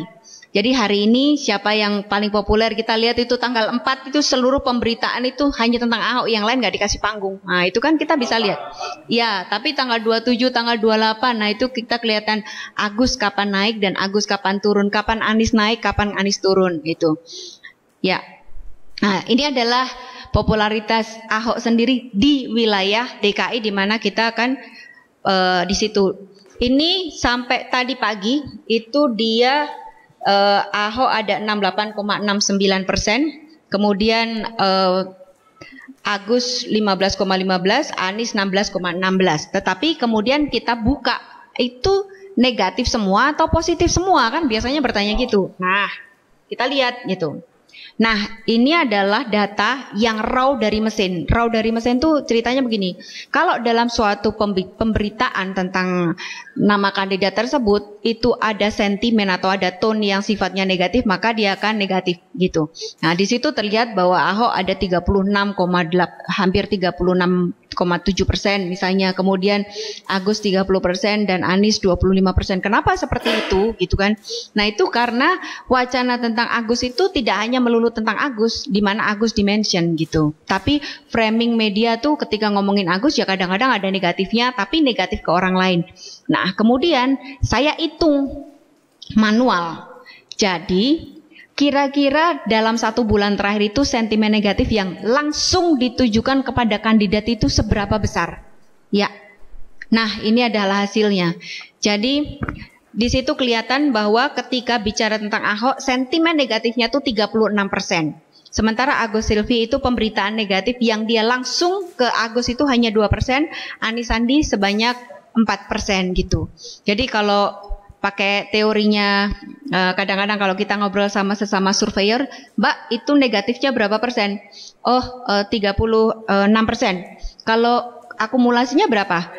Jadi hari ini siapa yang paling populer kita lihat itu tanggal 4 itu seluruh pemberitaan itu hanya tentang Ahok, yang lain nggak dikasih panggung. Nah itu kan kita bisa lihat. Ya, tapi tanggal 27, tanggal 28, nah itu kita kelihatan Agus kapan naik dan Agus kapan turun, kapan Anies naik, kapan Anies turun gitu. Ya, nah ini adalah popularitas Ahok sendiri di wilayah DKI di mana kita akan di situ. Ini sampai tadi pagi itu dia Ahok ada 68,69%, kemudian Agus 15,15, Anies 16,16. Tetapi kemudian kita buka itu negatif semua atau positif semua kan biasanya bertanya gitu. Nah, kita lihat gitu. Nah, ini adalah data yang raw dari mesin. Raw dari mesin tuh ceritanya begini. Kalau dalam suatu pemberitaan tentang nama kandidat tersebut itu ada sentimen atau ada tone yang sifatnya negatif, maka dia akan negatif gitu. Nah, di situ terlihat bahwa Ahok ada 36,8, hampir 36,7% misalnya, kemudian Agus 30% dan Anies 25%. Kenapa seperti itu gitu kan? Nah, itu karena wacana tentang Agus itu tidak hanya melulu tentang Agus, di mana Agus dimention gitu. Tapi framing media tuh ketika ngomongin Agus ya kadang-kadang ada negatifnya, tapi negatif ke orang lain. Nah, kemudian saya hitung manual. Jadi kira-kira dalam 1 bulan terakhir itu sentimen negatif yang langsung ditujukan kepada kandidat itu seberapa besar? Ya. Nah, ini adalah hasilnya. Jadi di situ kelihatan bahwa ketika bicara tentang Ahok, sentimen negatifnya tuh 36%. Sementara Agus Silvi itu pemberitaan negatif yang dia langsung ke Agus itu hanya 2%, Anies Sandi sebanyak 4% gitu. Jadi kalau pakai teorinya, kadang-kadang kalau kita ngobrol sama sesama surveyor, Mbak itu negatifnya berapa persen? Oh, 36%. Kalau akumulasinya berapa?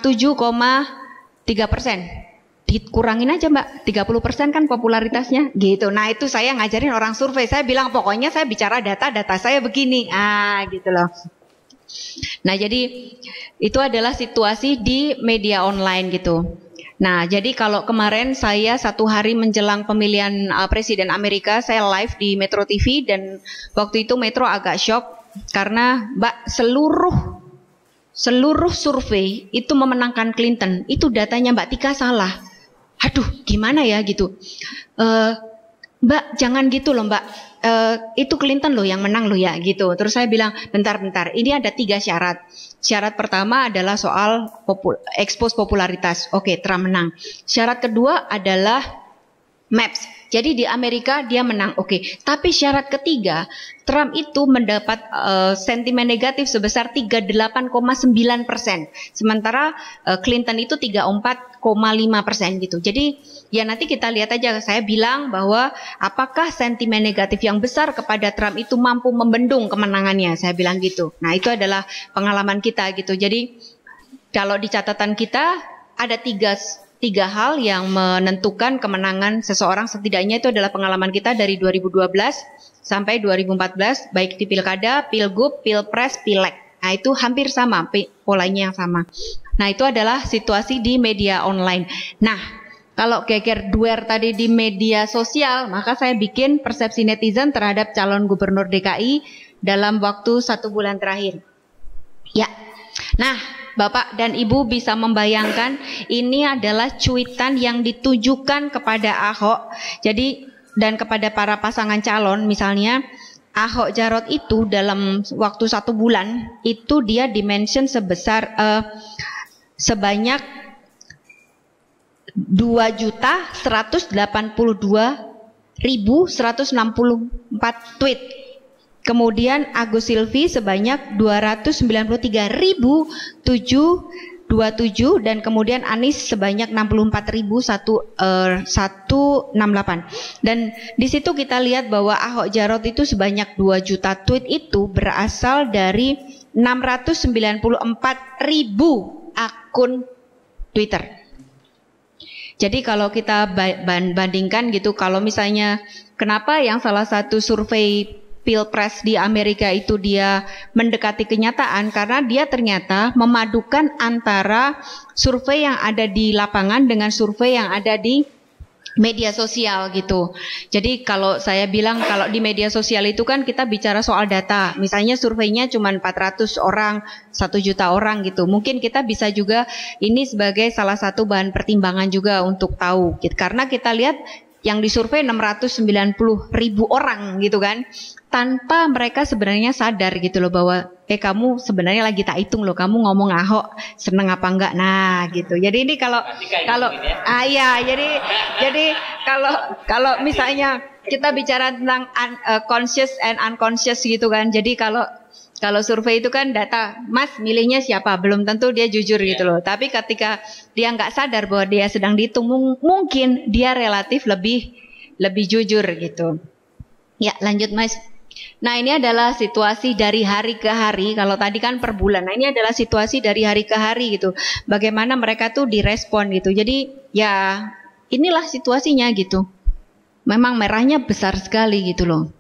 67,3%. Dikurangin aja Mbak, 30% kan popularitasnya gitu. Nah itu saya ngajarin orang survei, saya bilang pokoknya saya bicara data saya begini, gitu loh. Nah jadi itu adalah situasi di media online gitu. Nah jadi kalau kemarin saya 1 hari menjelang pemilihan Presiden Amerika, saya live di Metro TV dan waktu itu Metro agak shock karena Mbak seluruh survei itu memenangkan Clinton, itu datanya Mbak Tika salah. Aduh gimana ya gitu, Mbak jangan gitu loh Mbak, itu Clinton loh yang menang loh ya gitu. Terus saya bilang bentar, ini ada 3 syarat. Syarat pertama adalah soal expose popularitas, oke Trump menang. Syarat kedua adalah maps, jadi di Amerika dia menang, oke. Tapi syarat ketiga, Trump itu mendapat sentimen negatif sebesar 38,9%, sementara Clinton itu 34,5% gitu. Jadi ya nanti kita lihat aja. Saya bilang bahwa apakah sentimen negatif yang besar kepada Trump itu mampu membendung kemenangannya, saya bilang gitu. Nah itu adalah pengalaman kita gitu. Jadi kalau di catatan kita ada tiga hal yang menentukan kemenangan seseorang, setidaknya itu adalah pengalaman kita dari 2012 sampai 2014, baik di pilkada, pilgub, pilpres, pileg. Nah itu hampir sama, polanya yang sama. Nah itu adalah situasi di media online. Nah kalau geger duer tadi di media sosial, maka saya bikin persepsi netizen terhadap calon gubernur DKI dalam waktu 1 bulan terakhir. Ya, nah Bapak dan Ibu bisa membayangkan ini adalah cuitan yang ditujukan kepada Ahok. Jadi dan kepada para pasangan calon, misalnya Ahok Jarot itu dalam waktu 1 bulan itu dia dimension sebesar sebanyak 2.182.164 tweet. Kemudian Agus Silvi sebanyak 293.727 dan kemudian Anies sebanyak 64.168. Dan di situ kita lihat bahwa Ahok Jarot itu sebanyak 2 juta tweet itu berasal dari 694.000 akun Twitter. Jadi kalau kita bandingkan gitu, kalau misalnya kenapa yang salah satu survei Pilpres di Amerika itu dia mendekati kenyataan, karena dia ternyata memadukan antara survei yang ada di lapangan dengan survei yang ada di media sosial gitu. Jadi kalau saya bilang kalau di media sosial itu kan kita bicara soal data. Misalnya surveinya cuma 400 orang, 1 juta orang gitu. Mungkin kita bisa juga ini sebagai salah satu bahan pertimbangan juga untuk tahu. Karena kita lihat yang disurvei 690.000 orang gitu kan. Tanpa mereka sebenarnya sadar gitu loh bahwa kamu sebenarnya lagi tak hitung loh, kamu ngomong Ahok seneng apa enggak. Nah gitu. Jadi ini kalau ya, jadi kalau misalnya kita bicara tentang conscious and unconscious gitu kan. Jadi kalau survei itu kan data, Mas milihnya siapa, belum tentu dia jujur gitu loh. Tapi ketika dia nggak sadar bahwa dia sedang dihitung, mungkin dia relatif lebih jujur gitu. Ya lanjut Mas. Nah ini adalah situasi dari hari ke hari. Kalau tadi kan per bulan. Nah ini adalah situasi dari hari ke hari gitu. Bagaimana mereka tuh direspon gitu. Jadi ya inilah situasinya gitu. Memang merahnya besar sekali gitu loh.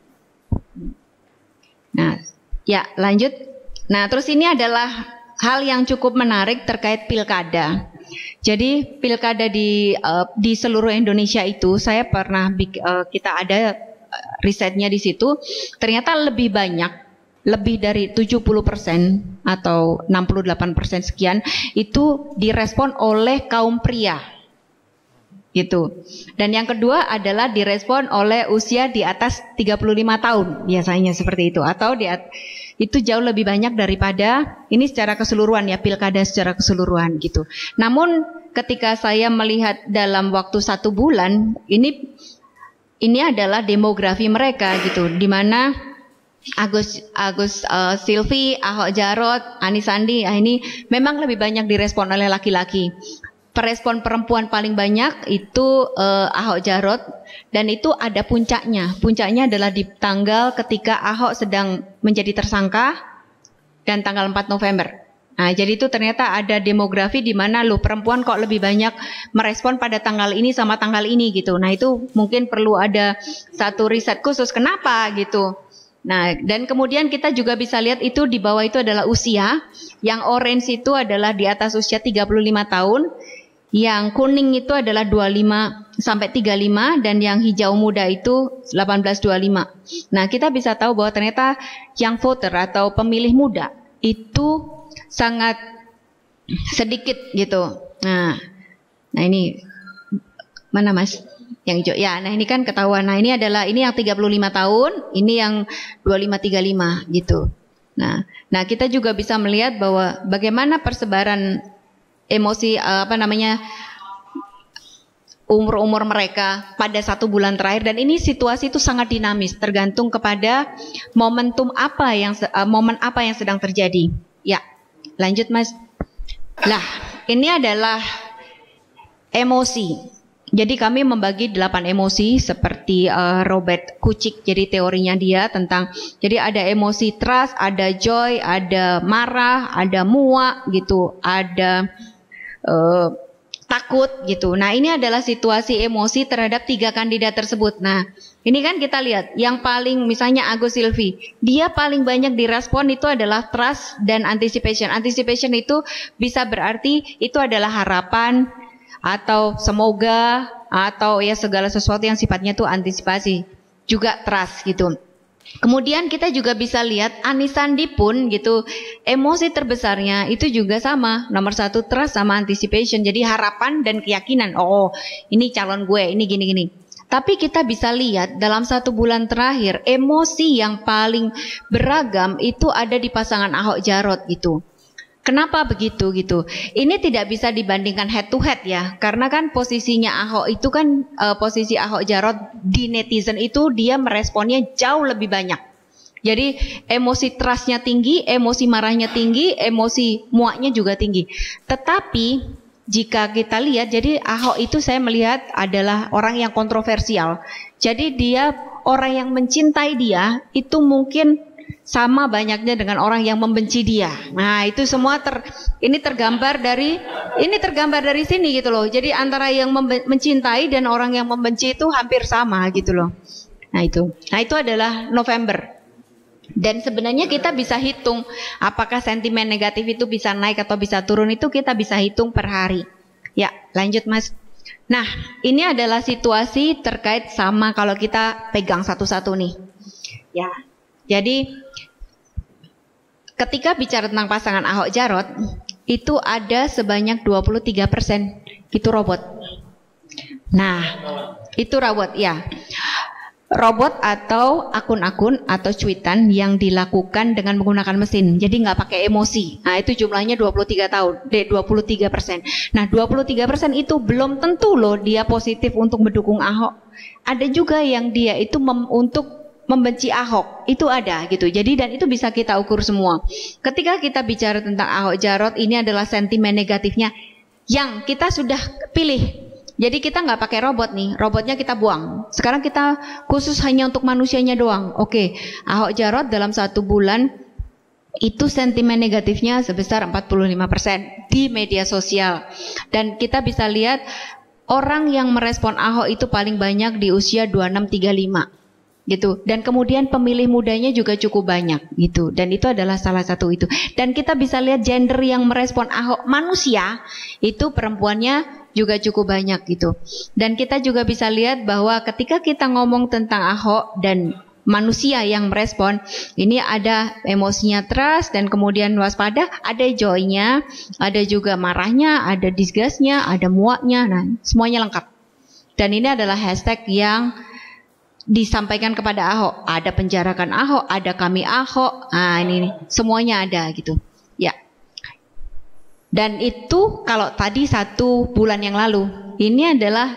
Nah ya lanjut. Nah terus ini adalah hal yang cukup menarik terkait pilkada. Jadi pilkada di seluruh Indonesia itu saya pernah kita ada risetnya di situ, ternyata lebih dari 70% atau 68% sekian itu direspon oleh kaum pria gitu. Dan yang kedua adalah direspon oleh usia di atas 35 tahun biasanya seperti itu, atau itu jauh lebih banyak daripada ini secara keseluruhan ya, pilkada secara keseluruhan gitu. Namun ketika saya melihat dalam waktu 1 bulan ini adalah demografi mereka gitu, di mana Agus Silvi, Ahok Jarot, Anies Sandi, ini memang lebih banyak direspon oleh laki-laki. Perespon perempuan paling banyak itu Ahok Jarot, dan itu ada puncaknya. Puncaknya adalah di tanggal ketika Ahok sedang menjadi tersangka dan tanggal 4 November. Nah, jadi itu ternyata ada demografi di mana perempuan kok lebih banyak merespon pada tanggal ini sama tanggal ini gitu. Nah, itu mungkin perlu ada satu riset khusus kenapa gitu. Nah, dan kemudian kita juga bisa lihat itu di bawah itu adalah usia. Yang orange itu adalah di atas usia 35 tahun. Yang kuning itu adalah 25 sampai 35 dan yang hijau muda itu 18-25. Nah, kita bisa tahu bahwa ternyata yang voter atau pemilih muda itu sangat sedikit gitu. Nah ini mana Mas? Yang hijau. Ya, nah ini kan ketahuan. Nah, ini yang 35 tahun, ini yang 25-35 gitu. Nah, kita juga bisa melihat bahwa bagaimana persebaran emosi umur mereka pada 1 bulan terakhir, dan ini situasi itu sangat dinamis tergantung kepada momen apa yang sedang terjadi. Ya, lanjut Mas. Lah, ini adalah emosi. Jadi kami membagi 8 emosi seperti Robert Kucik. Jadi teorinya dia tentang, jadi ada emosi trust, ada joy, ada marah, ada muak gitu, ada takut gitu. Nah, ini adalah situasi emosi terhadap 3 kandidat tersebut. Nah, ini kan kita lihat yang paling misalnya Agus Silvi, dia paling banyak direspon itu adalah trust dan anticipation. Anticipation itu bisa berarti itu adalah harapan atau semoga atau ya segala sesuatu yang sifatnya itu antisipasi. Juga trust gitu. Kemudian kita juga bisa lihat Anies Sandi pun gitu, emosi terbesarnya itu juga sama, nomor 1 trust sama anticipation. Jadi harapan dan keyakinan, oh ini calon gue, ini gini-gini. Tapi kita bisa lihat dalam 1 bulan terakhir emosi yang paling beragam itu ada di pasangan Ahok Jarot gitu. Kenapa begitu gitu? Ini tidak bisa dibandingkan head to head ya, karena kan posisinya Ahok itu kan posisi Ahok Jarot di netizen itu dia meresponnya jauh lebih banyak. Jadi emosi trustnya tinggi, emosi marahnya tinggi, emosi muaknya juga tinggi. Tetapi jika kita lihat, jadi Ahok itu saya melihat adalah orang yang kontroversial. Jadi dia orang yang mencintai dia itu mungkin sama banyaknya dengan orang yang membenci dia. Nah, itu semua ini tergambar dari sini gitu loh. Jadi antara yang mencintai dan orang yang membenci itu hampir sama gitu loh. Nah, itu adalah November. Dan sebenarnya kita bisa hitung apakah sentimen negatif itu bisa naik atau bisa turun, itu kita bisa hitung per hari. Ya, lanjut Mas. Nah, ini adalah situasi terkait sama kalau kita pegang satu-satu nih. Ya. Jadi ketika bicara tentang pasangan Ahok Jarot, itu ada sebanyak 23% itu robot. Nah, itu robot ya. Robot atau akun-akun atau cuitan yang dilakukan dengan menggunakan mesin. Jadi nggak pakai emosi. Nah, itu jumlahnya 23%. Nah, 23% itu belum tentu loh dia positif untuk mendukung Ahok. Ada juga yang dia itu untuk membenci Ahok. Itu ada gitu. Jadi dan itu bisa kita ukur semua. Ketika kita bicara tentang Ahok Jarot, ini adalah sentimen negatifnya yang kita sudah pilih. Jadi kita nggak pakai robot nih, robotnya kita buang. Sekarang kita khusus hanya untuk manusianya doang. Oke, Ahok Jarot dalam 1 bulan itu sentimen negatifnya sebesar 45% di media sosial. Dan kita bisa lihat orang yang merespon Ahok itu paling banyak di usia 26-35 gitu. Dan kemudian pemilih mudanya juga cukup banyak gitu. Dan itu adalah salah satu itu. Dan kita bisa lihat gender yang merespon Ahok manusia itu perempuannya juga cukup banyak gitu. Dan kita juga bisa lihat bahwa ketika kita ngomong tentang Ahok dan manusia yang merespon, ini ada emosinya trust dan kemudian waspada, ada joy-nya, ada juga marahnya, ada disgust-nya, ada muaknya, nah semuanya lengkap. Dan ini adalah hashtag yang disampaikan kepada Ahok. Ada penjarakan Ahok, ada kami Ahok, nah ini semuanya ada gitu. Ya. Dan itu kalau tadi 1 bulan yang lalu, ini adalah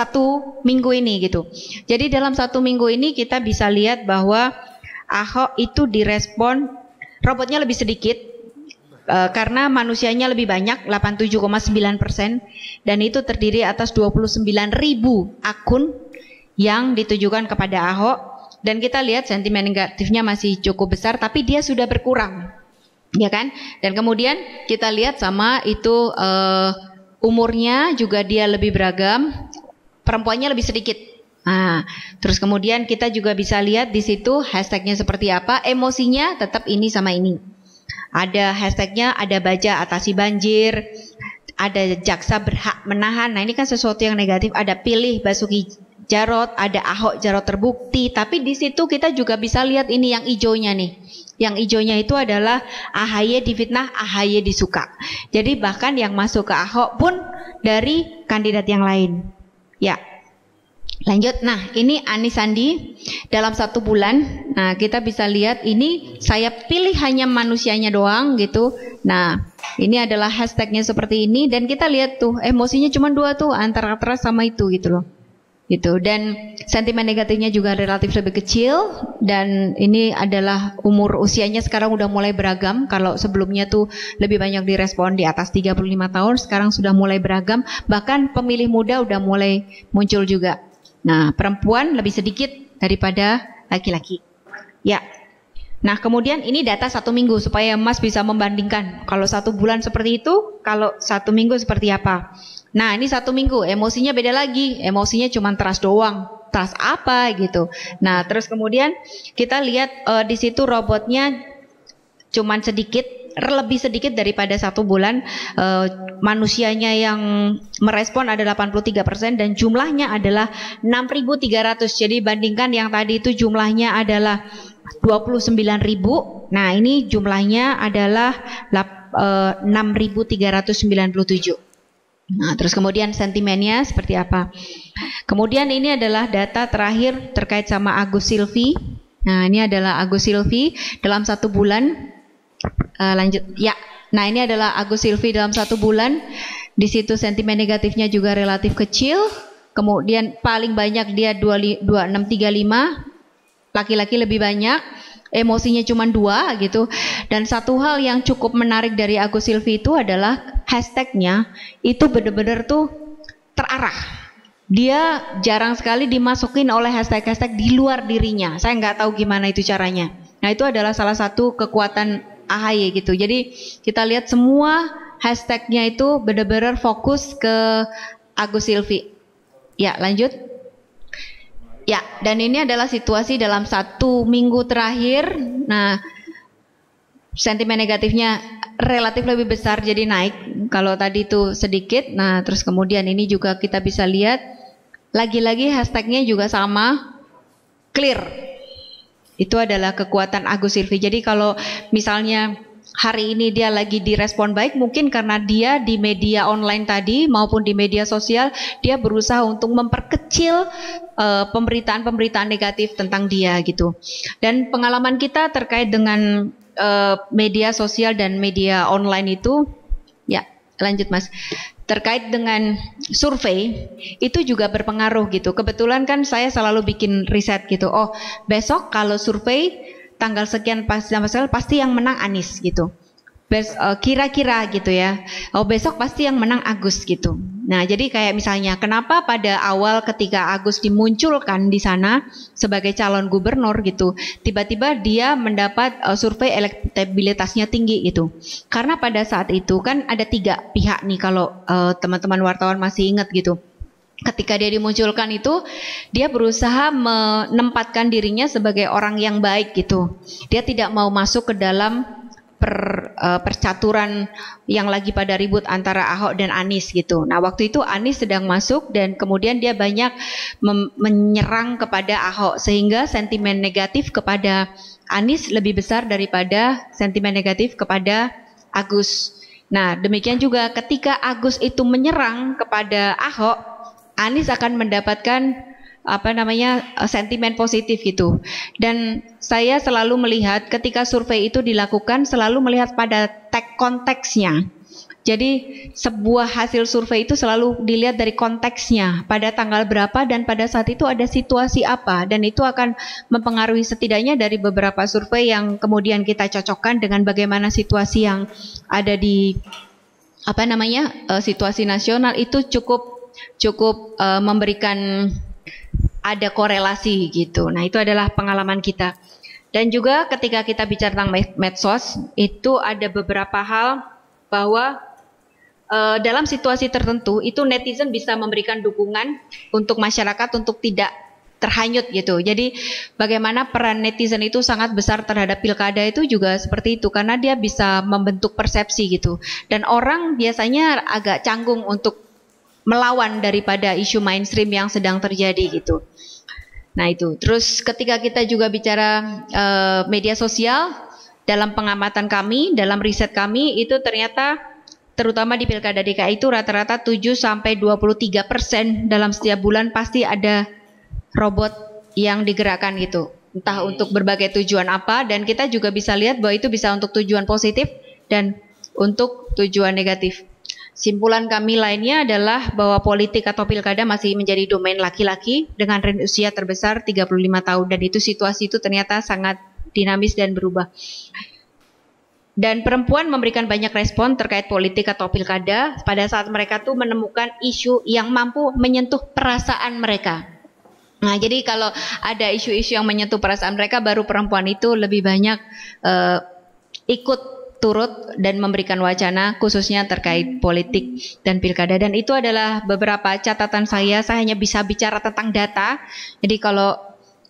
1 minggu ini gitu. Jadi dalam 1 minggu ini kita bisa lihat bahwa Ahok itu direspon robotnya lebih sedikit karena manusianya lebih banyak 87,9% dan itu terdiri atas 29.000 akun yang ditujukan kepada Ahok dan kita lihat sentimen negatifnya masih cukup besar tapi dia sudah berkurang. Ya kan? Dan kemudian kita lihat sama itu umurnya juga dia lebih beragam, perempuannya lebih sedikit. Nah, terus kemudian kita juga bisa lihat di situ hashtagnya seperti apa, emosinya tetap ini sama ini. Ada hashtagnya, ada baja atasi banjir, ada jaksa berhak menahan. Nah ini kan sesuatu yang negatif. Ada pilih Basuki Jarot, ada Ahok Jarot terbukti. Tapi di situ kita juga bisa lihat ini yang hijaunya nih. Yang hijaunya itu adalah AHY difitnah, AHY disuka. Jadi bahkan yang masuk ke Ahok pun dari kandidat yang lain. Ya, lanjut. Nah ini Anies Sandi dalam 1 bulan. Nah kita bisa lihat ini saya pilih hanya manusianya doang gitu. Nah ini adalah hashtagnya seperti ini. Dan kita lihat tuh emosinya cuma 2 tuh antara trust sama itu gitu loh. Gitu. Dan sentimen negatifnya juga relatif lebih kecil dan ini adalah umur usianya sekarang udah mulai beragam. Kalau sebelumnya tuh lebih banyak direspon di atas 35 tahun, sekarang sudah mulai beragam, bahkan pemilih muda udah mulai muncul juga. Nah, perempuan lebih sedikit daripada laki-laki. Ya. Nah, kemudian ini data 1 minggu supaya Mas bisa membandingkan kalau 1 bulan seperti itu, kalau 1 minggu seperti apa. Nah ini 1 minggu emosinya beda lagi, emosinya cuma trust doang, trust apa gitu. Nah terus kemudian kita lihat di situ robotnya cuma sedikit, lebih sedikit daripada 1 bulan. Manusianya yang merespon ada 83% dan jumlahnya adalah 6.300. Jadi bandingkan yang tadi itu jumlahnya adalah 29.000. Nah ini jumlahnya adalah 6.397. Nah, terus kemudian sentimennya seperti apa? Kemudian ini adalah data terakhir terkait sama Agus Silvi. Nah, ini adalah Agus Silvi dalam 1 bulan. Lanjut, ya. Nah, ini adalah Agus Silvi dalam 1 bulan. Di situ sentimen negatifnya juga relatif kecil. Kemudian paling banyak dia 2635. Laki-laki lebih banyak. Emosinya cuma 2 gitu. Dan satu hal yang cukup menarik dari Agus Silvi itu adalah hashtagnya itu benar-benar tuh terarah. Dia jarang sekali dimasukin oleh hashtag-hashtag di luar dirinya. Saya nggak tahu gimana itu caranya. Nah itu adalah salah satu kekuatan AHY gitu. Jadi kita lihat semua hashtagnya itu benar-benar fokus ke Agus Silvi. Ya lanjut. Ya, dan ini adalah situasi dalam 1 minggu terakhir. Nah, sentimen negatifnya relatif lebih besar, jadi naik. Kalau tadi itu sedikit, nah terus kemudian ini juga kita bisa lihat lagi-lagi hashtagnya juga sama, clear. Itu adalah kekuatan Agus Silvi. Jadi kalau misalnya hari ini dia lagi direspon baik, mungkin karena dia di media online tadi maupun di media sosial dia berusaha untuk memperkecil pemberitaan-pemberitaan negatif tentang dia gitu. Dan pengalaman kita terkait dengan media sosial dan media online itu, ya lanjut Mas, terkait dengan survei itu juga berpengaruh gitu. Kebetulan kan saya selalu bikin riset gitu. Oh besok kalau survei tanggal sekian pasti yang menang Anies gitu. Kira-kira gitu ya. Oh besok pasti yang menang Agus gitu. Nah jadi kayak misalnya kenapa pada awal ketika Agus dimunculkan di sana sebagai calon gubernur gitu, tiba-tiba dia mendapat survei elektabilitasnya tinggi gitu. Karena pada saat itu kan ada 3 pihak nih kalau teman-teman wartawan masih ingat gitu. Ketika dia dimunculkan itu, dia berusaha menempatkan dirinya sebagai orang yang baik gitu. Dia tidak mau masuk ke dalam percaturan yang lagi pada ribut antara Ahok dan Anies gitu. Nah waktu itu Anies sedang masuk dan kemudian dia banyak menyerang kepada Ahok sehingga sentimen negatif kepada Anies lebih besar daripada sentimen negatif kepada Agus. Nah demikian juga ketika Agus itu menyerang kepada Ahok, Anies akan mendapatkan sentimen positif gitu. Dan saya selalu melihat ketika survei itu dilakukan selalu melihat pada konteksnya. Jadi sebuah hasil survei itu selalu dilihat dari konteksnya, pada tanggal berapa dan pada saat itu ada situasi apa, dan itu akan mempengaruhi setidaknya dari beberapa survei yang kemudian kita cocokkan dengan bagaimana situasi yang ada di situasi nasional itu cukup memberikan ada korelasi gitu. Nah itu adalah pengalaman kita. Dan juga ketika kita bicara tentang medsos itu ada beberapa hal bahwa dalam situasi tertentu itu netizen bisa memberikan dukungan untuk masyarakat untuk tidak terhanyut gitu. Jadi bagaimana peran netizen itu sangat besar terhadap pilkada itu juga seperti itu karena dia bisa membentuk persepsi gitu. Dan orang biasanya agak canggung untuk melawan daripada isu mainstream yang sedang terjadi gitu. Nah itu. Terus ketika kita juga bicara media sosial, dalam pengamatan kami, dalam riset kami itu ternyata terutama di Pilkada DKI itu rata-rata 7-23% dalam setiap bulan pasti ada robot yang digerakkan gitu. Entah untuk berbagai tujuan apa, dan kita juga bisa lihat bahwa itu bisa untuk tujuan positif dan untuk tujuan negatif. Simpulan kami lainnya adalah bahwa politik atau pilkada masih menjadi domain laki-laki dengan rentang usia terbesar 35 tahun dan itu situasi itu ternyata sangat dinamis dan berubah. Dan perempuan memberikan banyak respon terkait politik atau pilkada pada saat mereka tuh menemukan isu yang mampu menyentuh perasaan mereka. Nah, jadi kalau ada isu-isu yang menyentuh perasaan mereka, baru perempuan itu lebih banyak ikut turut dan memberikan wacana khususnya terkait politik dan pilkada. Dan itu adalah beberapa catatan saya hanya bisa bicara tentang data. Jadi kalau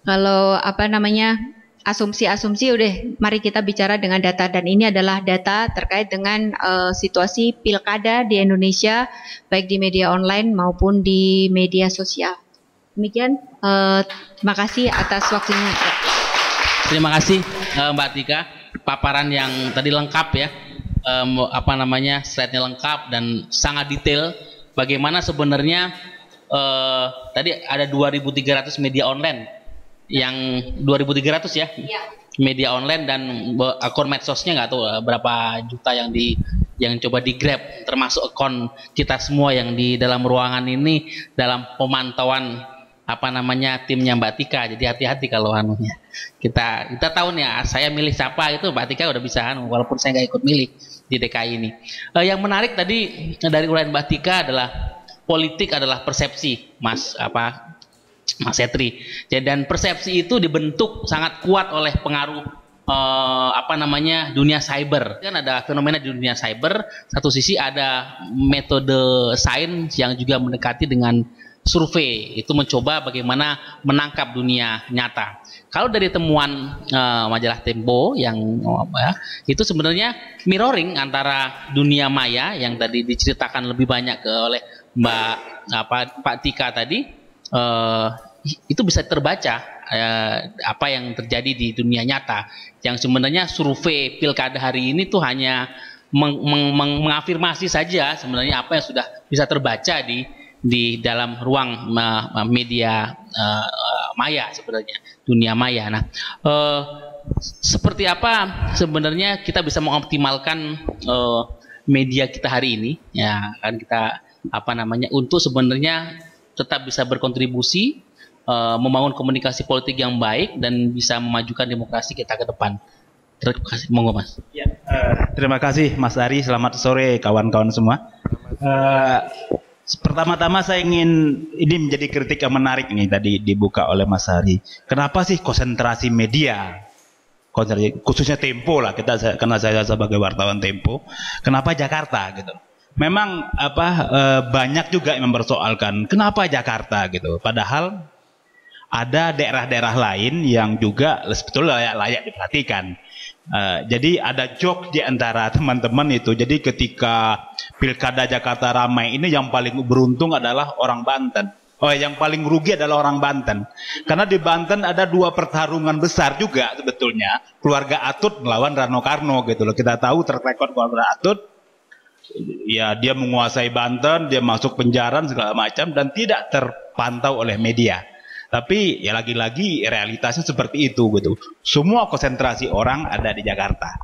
asumsi-asumsi udah mari kita bicara dengan data, dan ini adalah data terkait dengan situasi pilkada di Indonesia baik di media online maupun di media sosial. Demikian, terima kasih atas waktunya. Terima kasih Mbak Tika, paparan yang tadi lengkap ya, slide-nya lengkap dan sangat detail. Bagaimana sebenarnya tadi ada 2.300 media online, yang 2.300 ya, media online dan akun medsosnya nggak tahu berapa juta yang coba di grab, termasuk akun kita semua yang di dalam ruangan ini dalam pemantauan timnya Mbak Tika. Jadi hati-hati kalau anunya. Kita tahu nih, saya milih siapa itu Mbak Tika udah bisa walaupun saya nggak ikut milih di DKI ini. Yang menarik tadi dari uraian Mbak Tika adalah politik adalah persepsi, Mas Setri. Dan persepsi itu dibentuk sangat kuat oleh pengaruh dunia cyber. Kan ada fenomena di dunia cyber. Satu sisi ada metode sains yang juga mendekati dengan survei, itu mencoba bagaimana menangkap dunia nyata. Kalau dari temuan majalah Tempo yang itu sebenarnya mirroring antara dunia maya yang tadi diceritakan lebih banyak oleh Pak Tika tadi, itu bisa terbaca apa yang terjadi di dunia nyata. Yang sebenarnya survei pilkada hari ini tuh hanya mengafirmasi saja sebenarnya apa yang sudah bisa terbaca di dalam ruang media maya, sebenarnya dunia maya. Nah, seperti apa sebenarnya kita bisa mengoptimalkan media kita hari ini, ya kan, kita untuk sebenarnya tetap bisa berkontribusi membangun komunikasi politik yang baik dan bisa memajukan demokrasi kita ke depan. Terima kasih, monggo Mas. Ya, terima kasih Mas Ari. Selamat sore kawan-kawan semua. Pertama-tama saya ingin, ini menjadi kritik yang menarik nih tadi dibuka oleh Mas Ari. Kenapa sih konsentrasi media, khususnya Tempo lah, karena saya sebagai wartawan Tempo, kenapa Jakarta gitu? Memang banyak juga yang mempersoalkan kenapa Jakarta gitu. Padahal ada daerah-daerah lain yang juga sebetulnya layak diperhatikan. Jadi ada joke di antara teman-teman itu. Jadi ketika pilkada Jakarta ramai ini, yang paling beruntung adalah orang Banten. Yang paling rugi adalah orang Banten. Karena di Banten ada dua pertarungan besar juga sebetulnya. Keluarga Atut melawan Rano Karno gitu loh. Kita tahu track record keluarga Atut. Ya, dia menguasai Banten, dia masuk penjara segala macam dan tidak terpantau oleh media. Tapi ya lagi-lagi realitasnya seperti itu gitu. Semua konsentrasi orang ada di Jakarta.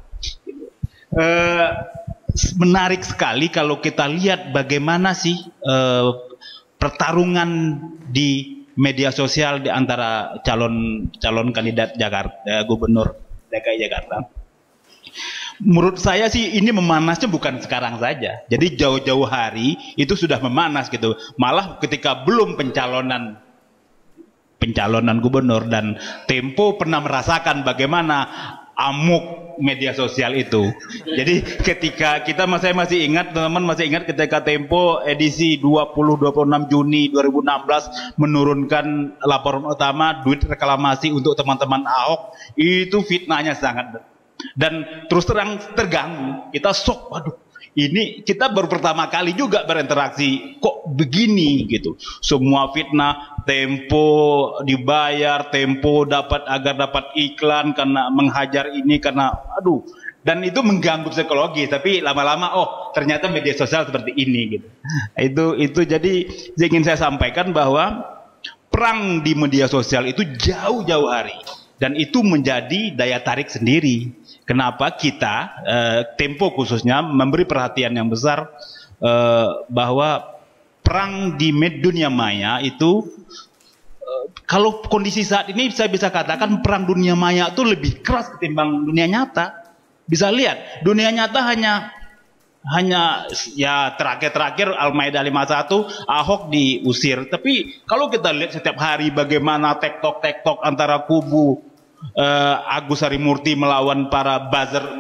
Menarik sekali kalau kita lihat bagaimana sih pertarungan di media sosial di antara calon kandidat gubernur DKI Jakarta. Menurut saya sih ini memanasnya bukan sekarang saja. Jadi jauh-jauh hari itu sudah memanas gitu. Malah ketika belum pencalonan gubernur, dan Tempo pernah merasakan bagaimana amuk media sosial itu. Jadi ketika saya masih ingat, teman-teman masih ingat ketika Tempo edisi 20-26 Juni 2016 menurunkan laporan utama duit reklamasi untuk teman-teman Ahok, itu fitnahnya sangat, dan terus terang terganggu. Kita shock, waduh, ini kita baru pertama kali juga berinteraksi, kok begini gitu. Semua fitnah, Tempo dibayar, Tempo agar dapat iklan karena menghajar ini, karena aduh, dan itu mengganggu psikologi. Tapi lama-lama ternyata media sosial seperti ini gitu. Itu jadi ingin saya sampaikan bahwa perang di media sosial itu jauh-jauh hari, dan itu menjadi daya tarik sendiri. Kenapa kita Tempo khususnya memberi perhatian yang besar bahwa perang di dunia maya itu, kalau kondisi saat ini saya bisa katakan perang dunia maya itu lebih keras ketimbang dunia nyata. Bisa lihat dunia nyata hanya ya terakhir Al-Maidah 51 Ahok diusir. Tapi kalau kita lihat setiap hari bagaimana tektok antara kubu Agus Harimurti melawan para buzzer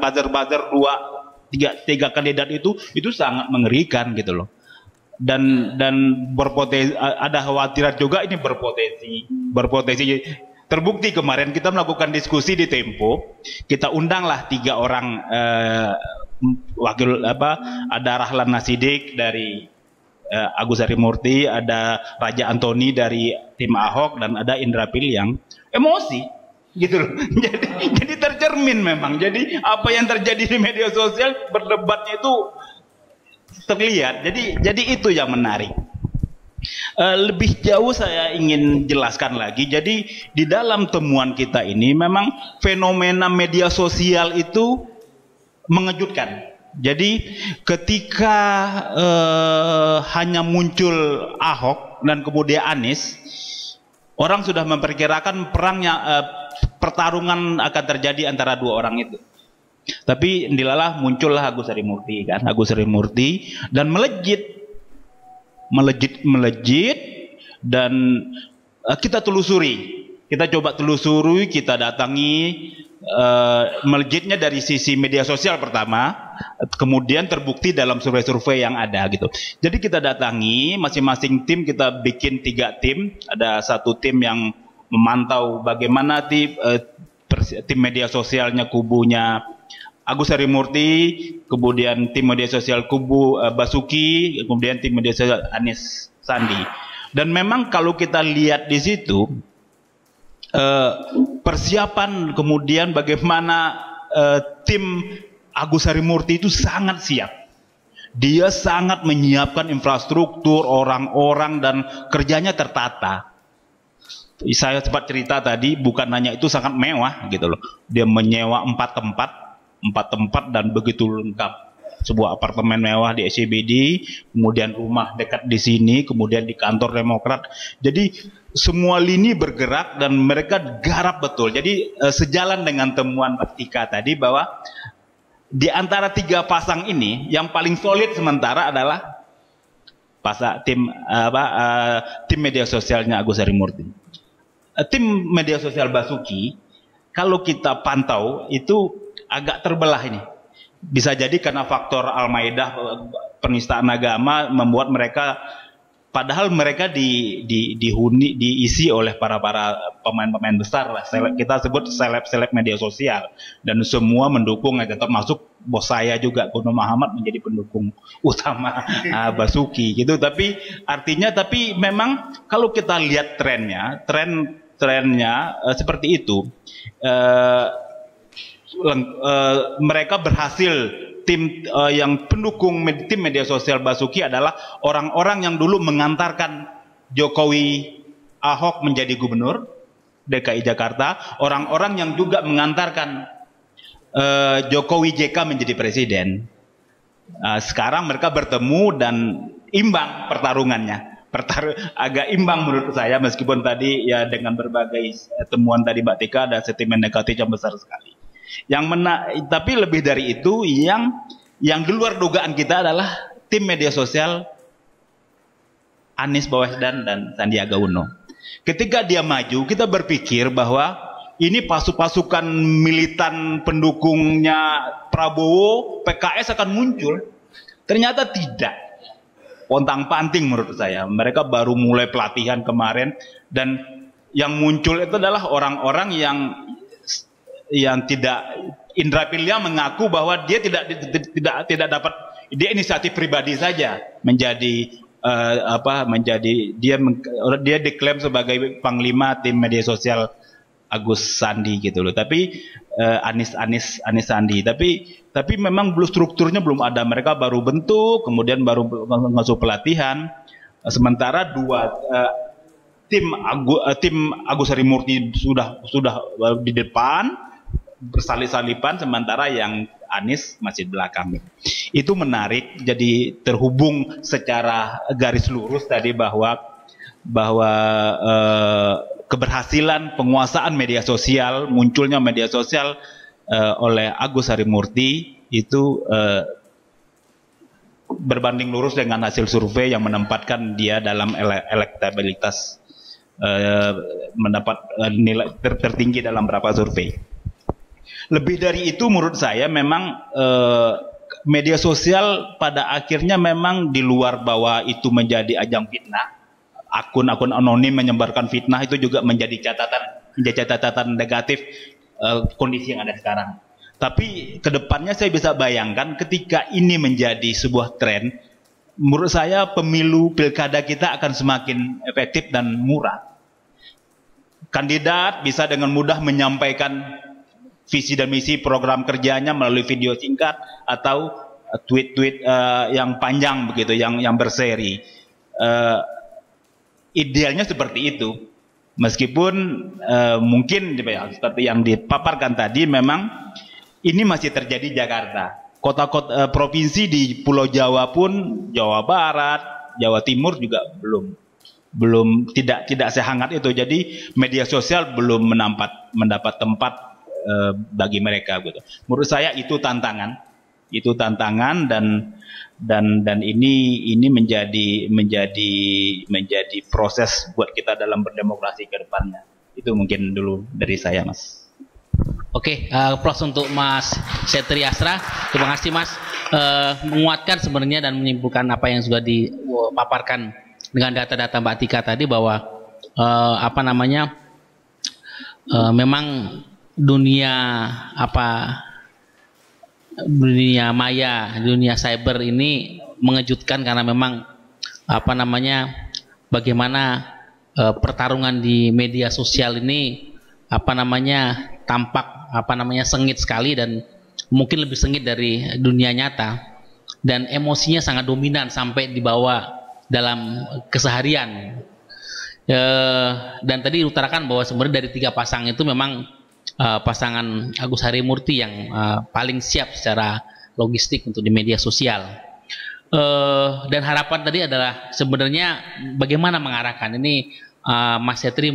tiga kandidat itu sangat mengerikan gitu loh. Dan berpotensi, ada khawatiran juga ini berpotensi terbukti. Kemarin kita melakukan diskusi di Tempo, kita undanglah 3 orang wakil ada Rahlan Nasidik dari Agus Harimurti, ada Raja Antoni dari tim Ahok, dan ada Indra Piliang. Emosi gitu loh. Jadi tercermin memang. Jadi apa yang terjadi di media sosial, berdebatnya itu terlihat. Jadi itu yang menarik. Lebih jauh saya ingin jelaskan lagi. Jadi di dalam temuan kita ini memang fenomena media sosial itu mengejutkan. Jadi ketika hanya muncul Ahok dan kemudian Anies, orang sudah memperkirakan pertarungan akan terjadi antara 2 orang itu. Tapi dilalah muncullah Agus Harimurti dan melejit, dan kita telusuri, kita coba telusuri, kita datangi melejitnya dari sisi media sosial pertama. kemudian terbukti dalam survei-survei yang ada gitu. Jadi kita datangi masing-masing tim, kita bikin 3 tim. Ada 1 tim yang memantau bagaimana tim media sosialnya kubunya Agus Harimurti, kemudian tim media sosial kubu Basuki, kemudian tim media sosial Anies Sandi. Dan memang kalau kita lihat di situ persiapan kemudian bagaimana tim Agus Harimurti itu sangat siap. Dia sangat menyiapkan infrastruktur, orang-orang, dan kerjanya tertata. Saya sempat cerita tadi, bukan hanya itu, sangat mewah gitu loh. Dia menyewa 4 tempat dan begitu lengkap. Sebuah apartemen mewah di SCBD, kemudian rumah dekat di sini, kemudian di kantor Demokrat. Jadi semua lini bergerak dan mereka garap betul. Jadi sejalan dengan temuan Mbak Tika tadi bahwa di antara 3 pasang ini yang paling solid sementara adalah tim media sosialnya Agus Harimurti. Tim media sosial Basuki, kalau kita pantau itu agak terbelah ini. Bisa jadi karena faktor Al-Maidah, penistaan agama, membuat mereka, padahal mereka diisi oleh para pemain-pemain besar lah. Kita sebut seleb media sosial, dan semua mendukung, termasuk bos saya juga, Kuno Muhammad, menjadi pendukung utama Basuki gitu. Tapi artinya, tapi memang kalau kita lihat trennya seperti itu. Mereka berhasil, tim yang pendukung tim media sosial Basuki adalah orang-orang yang dulu mengantarkan Jokowi Ahok menjadi gubernur DKI Jakarta, orang-orang yang juga mengantarkan Jokowi JK menjadi presiden. Sekarang mereka bertemu dan imbang pertarungannya. Agak imbang menurut saya, meskipun tadi ya dengan berbagai temuan tadi Mbak Tika ada sentimen negatif yang besar sekali. Tapi lebih dari itu, yang di luar dugaan kita adalah tim media sosial Anies Baswedan dan Sandiaga Uno. Ketika dia maju, kita berpikir bahwa ini pasukan militan pendukungnya Prabowo, PKS akan muncul. Ternyata tidak. Pontang-panting menurut saya. Mereka baru mulai pelatihan kemarin, dan yang muncul itu adalah orang-orang yang tidak, Indra Pilya mengaku bahwa dia tidak dapat, dia inisiatif pribadi saja menjadi dia diklaim sebagai panglima tim media sosial Agus Sandi gitu loh. Tapi Anies Sandi. Tapi memang belum, strukturnya belum ada. Mereka baru bentuk, kemudian baru masuk pelatihan. Sementara tim Agus Harimurti sudah di depan, bersalip-salipan, sementara yang Anies masih di belakang. Itu menarik. Jadi terhubung secara garis lurus tadi bahwa keberhasilan penguasaan media sosial, munculnya media sosial oleh Agus Harimurti itu berbanding lurus dengan hasil survei yang menempatkan dia dalam elektabilitas, mendapat nilai tertinggi dalam beberapa survei. Lebih dari itu, menurut saya memang media sosial pada akhirnya memang di luar bahwa itu menjadi ajang fitnah, akun-akun anonim menyebarkan fitnah, itu juga menjadi catatan negatif kondisi yang ada sekarang. Tapi kedepannya saya bisa bayangkan ketika ini menjadi sebuah tren, menurut saya pemilu pilkada kita akan semakin efektif dan murah. Kandidat bisa dengan mudah menyampaikan visi dan misi program kerjanya melalui video singkat atau tweet-tweet yang panjang begitu, yang berseri. Idealnya seperti itu. Meskipun mungkin seperti yang dipaparkan tadi, memang ini masih terjadi di Jakarta. Kota-kota provinsi di Pulau Jawa pun, Jawa Barat, Jawa Timur juga belum tidak sehangat itu. Jadi media sosial belum mendapat tempat bagi mereka gitu. Menurut saya itu tantangan dan ini menjadi proses buat kita dalam berdemokrasi ke depannya. Itu mungkin dulu dari saya, Mas. Oke, plus untuk Mas Setri Asra, terima kasih Mas, menguatkan sebenarnya dan menyimpulkan apa yang sudah dipaparkan dengan data-data Mbak Tika tadi bahwa memang dunia dunia maya, dunia cyber ini mengejutkan karena memang bagaimana pertarungan di media sosial ini tampak sengit sekali dan mungkin lebih sengit dari dunia nyata, dan emosinya sangat dominan sampai dibawa dalam keseharian. Dan tadi diutarakan bahwa sebenarnya dari 3 pasang itu memang pasangan Agus Harimurti yang paling siap secara logistik untuk di media sosial. Dan harapan tadi adalah sebenarnya bagaimana mengarahkan ini. Mas Setri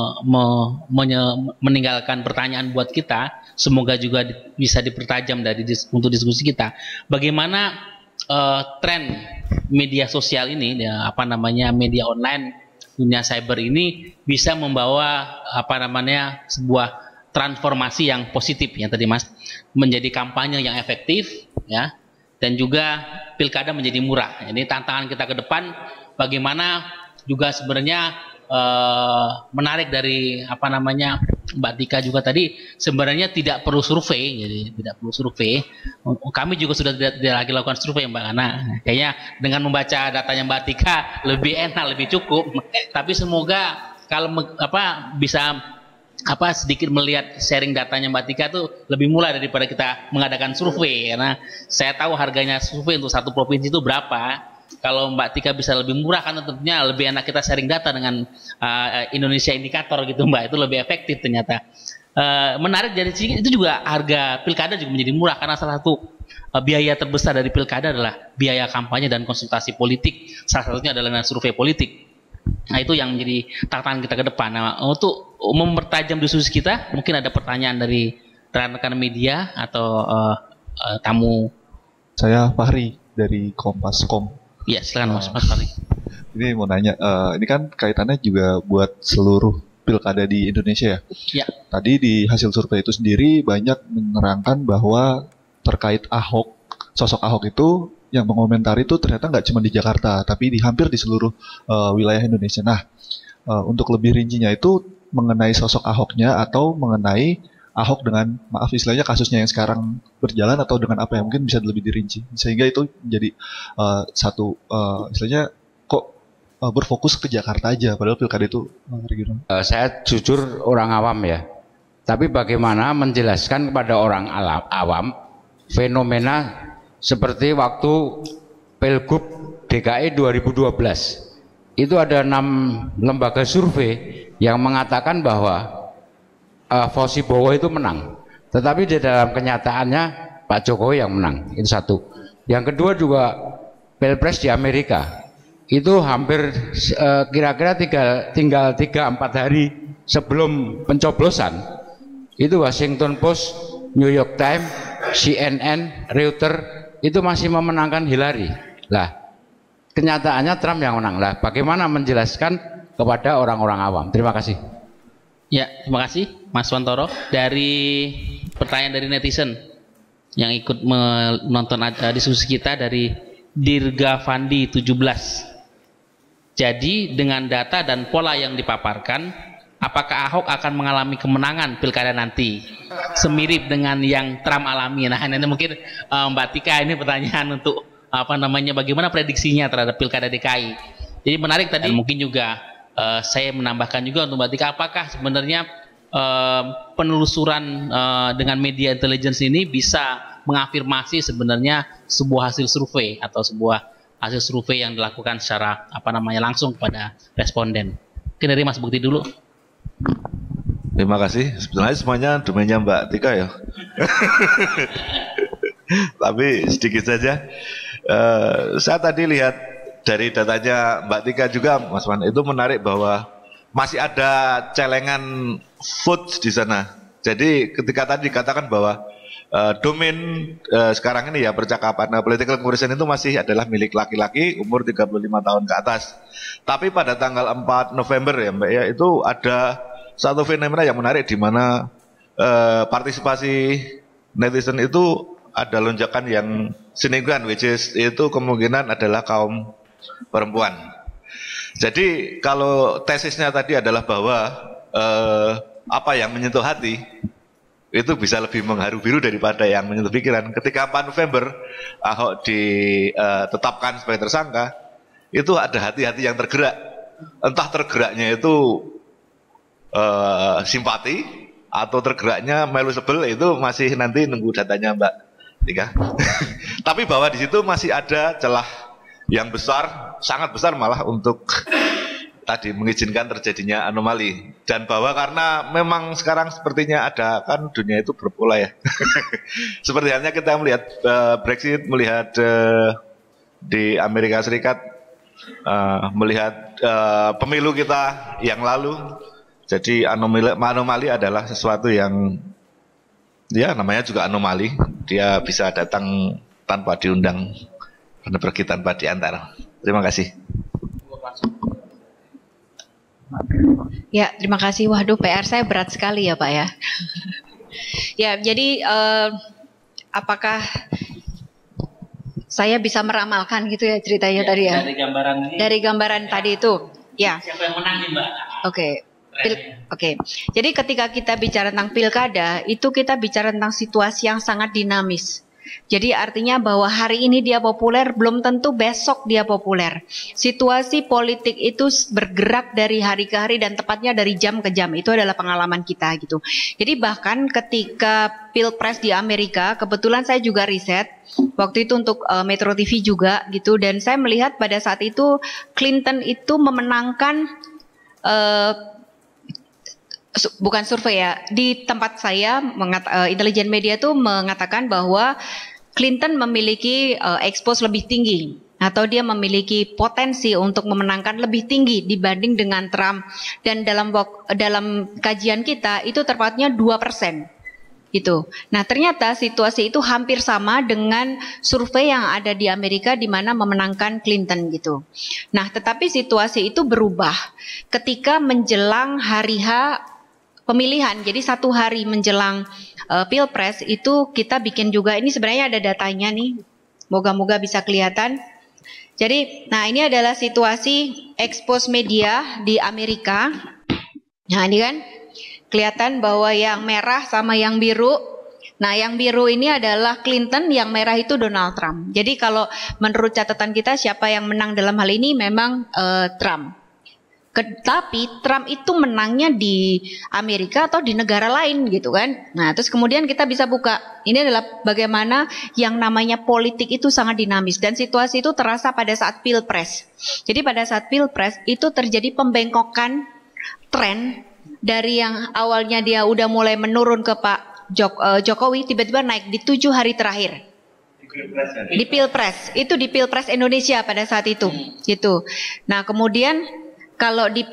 meninggalkan pertanyaan buat kita, semoga juga bisa dipertajam untuk diskusi kita. Bagaimana tren media sosial ini, media online, dunia cyber ini bisa membawa sebuah transformasi yang positif ya tadi Mas, menjadi kampanye yang efektif ya, dan juga pilkada menjadi murah. Ini tantangan kita ke depan, bagaimana juga sebenarnya menarik dari Mbak Tika juga tadi, sebenarnya tidak perlu survei, jadi tidak perlu survei. Kami juga sudah tidak lagi lakukan survei Mbak Ana. Kayaknya dengan membaca datanya Mbak Tika lebih enak, lebih cukup. Tapi semoga kalau bisa sedikit melihat sharing datanya Mbak Tika itu lebih murah daripada kita mengadakan survei, karena saya tahu harganya survei untuk satu provinsi itu berapa. Kalau Mbak Tika bisa lebih murah kan tentunya lebih enak kita sharing data dengan Indonesia Indikator gitu Mbak, itu lebih efektif ternyata. Menarik dari sini itu juga harga pilkada juga menjadi murah, karena salah satu biaya terbesar dari pilkada adalah biaya kampanye dan konsultasi politik, salah satunya adalah survei politik. Nah itu yang menjadi tantangan kita ke depan. Nah, untuk mempertajam diskusi kita, mungkin ada pertanyaan dari rekan-rekan media atau tamu. Saya Fahri dari Kompas.com. Iya, silakan Mas Fahri. Ini mau nanya, ini kan kaitannya juga buat seluruh pilkada di Indonesia ya. Ya. Tadi di hasil survei itu sendiri banyak menerangkan bahwa terkait Ahok, sosok Ahok itu yang mengomentari itu ternyata nggak cuma di Jakarta, tapi hampir di seluruh wilayah Indonesia. Nah, untuk lebih rincinya itu mengenai sosok Ahoknya atau mengenai Ahok dengan, maaf istilahnya kasusnya yang sekarang berjalan, atau dengan apa yang mungkin bisa lebih dirinci, sehingga itu menjadi istilahnya kok berfokus ke Jakarta aja, padahal pilkada itu regional. Saya jujur orang awam ya, tapi bagaimana menjelaskan kepada orang awam fenomena seperti waktu Pilgub DKI 2012 itu ada 6 lembaga survei yang mengatakan bahwa Fauzi Bowo itu menang, tetapi di dalam kenyataannya Pak Jokowi yang menang. Itu satu. Yang kedua juga Pilpres di Amerika itu hampir kira-kira tinggal 3-4 hari sebelum pencoblosan itu Washington Post, New York Times, CNN, Reuters itu masih memenangkan Hillary. Lah, kenyataannya Trump yang menang. Lah, bagaimana menjelaskan kepada orang-orang awam? Terima kasih. Ya, terima kasih Mas Wantoro. Dari pertanyaan dari netizen yang ikut menonton diskusi kita dari Dirga Fandi 17. Jadi dengan data dan pola yang dipaparkan, apakah Ahok akan mengalami kemenangan pilkada nanti semirip dengan yang Trump alami? Nah, ini mungkin Mbak Tika, ini pertanyaan untuk bagaimana prediksinya terhadap pilkada DKI. Jadi menarik tadi. Dan mungkin juga saya menambahkan juga untuk Mbak Tika, apakah sebenarnya penelusuran dengan media intelligence ini bisa mengafirmasi sebenarnya sebuah hasil survei atau sebuah hasil survei yang dilakukan secara langsung kepada responden. Mungkin dari Mas Bukti dulu. Terima kasih. Sebenarnya semuanya domainnya Mbak Tika ya. Tapi sedikit saja. Saya tadi lihat dari datanya Mbak Tika juga, Mas Wan, itu menarik bahwa masih ada celengan votes di sana. Jadi ketika tadi dikatakan bahwa domain sekarang ini ya percakapan political conversation itu masih adalah milik laki-laki umur 35 tahun ke atas. Tapi pada tanggal 4 November ya Mbak ya, itu ada satu fenomena yang menarik di mana partisipasi netizen itu ada lonjakan yang signifikan, which is itu kemungkinan adalah kaum perempuan. Jadi kalau tesisnya tadi adalah bahwa apa yang menyentuh hati itu bisa lebih mengharu biru daripada yang menyentuh pikiran. Ketika 4 November Ahok ditetapkan sebagai tersangka, itu ada hati-hati yang tergerak. Entah tergeraknya itu simpati atau tergeraknya melu sebel, itu masih nanti nunggu datanya Mbak Tika. Tapi bahwa di situ masih ada celah yang besar, sangat besar malah untuk tadi mengizinkan terjadinya anomali. Dan bahwa karena memang sekarang sepertinya ada, kan dunia itu berpola ya. Seperti halnya kita melihat Brexit, melihat di Amerika Serikat, melihat pemilu kita yang lalu. Jadi anomali adalah sesuatu yang ya namanya juga anomali. Dia bisa datang tanpa diundang dan pergi tanpa diantar. Terima kasih. Ya, terima kasih. Waduh, PR saya berat sekali ya Pak ya. Ya, jadi apakah saya bisa meramalkan gitu ya ceritanya tadi ya? Dari gambaran tadi itu, ya. Siapa yang menang nih Mbak? Oke. Jadi ketika kita bicara tentang pilkada, itu kita bicara tentang situasi yang sangat dinamis. Jadi artinya bahwa hari ini dia populer, belum tentu besok dia populer. Situasi politik itu bergerak dari hari ke hari dan tepatnya dari jam ke jam. Itu adalah pengalaman kita gitu. Jadi bahkan ketika Pilpres di Amerika, kebetulan saya juga riset waktu itu untuk Metro TV juga gitu, dan saya melihat pada saat itu Clinton itu memenangkan bukan survei ya, di tempat saya intelijen media tuh mengatakan bahwa Clinton memiliki expose lebih tinggi atau dia memiliki potensi untuk memenangkan lebih tinggi dibanding dengan Trump, dan dalam kajian kita itu tepatnya 2% gitu. Nah, ternyata situasi itu hampir sama dengan survei yang ada di Amerika di mana memenangkan Clinton gitu. Nah, tetapi situasi itu berubah ketika menjelang hari H pemilihan. Jadi 1 hari menjelang Pilpres itu kita bikin juga, ini sebenarnya ada datanya nih, moga-moga bisa kelihatan. Jadi, nah ini adalah situasi expose media di Amerika. Nah ini kan kelihatan bahwa yang merah sama yang biru. Nah yang biru ini adalah Clinton, yang merah itu Donald Trump. Jadi kalau menurut catatan kita siapa yang menang dalam hal ini memang Trump. Tapi Trump itu menangnya di Amerika atau di negara lain gitu kan. Nah terus kemudian kita bisa buka, ini adalah bagaimana yang namanya politik itu sangat dinamis. Dan situasi itu terasa pada saat Pilpres. Jadi pada saat Pilpres itu terjadi pembengkokan tren dari yang awalnya dia udah mulai menurun ke Pak Jokowi, tiba-tiba naik di 7 hari terakhir. Di Pilpres, itu di Pilpres Indonesia pada saat itu gitu. Nah kemudian kalau di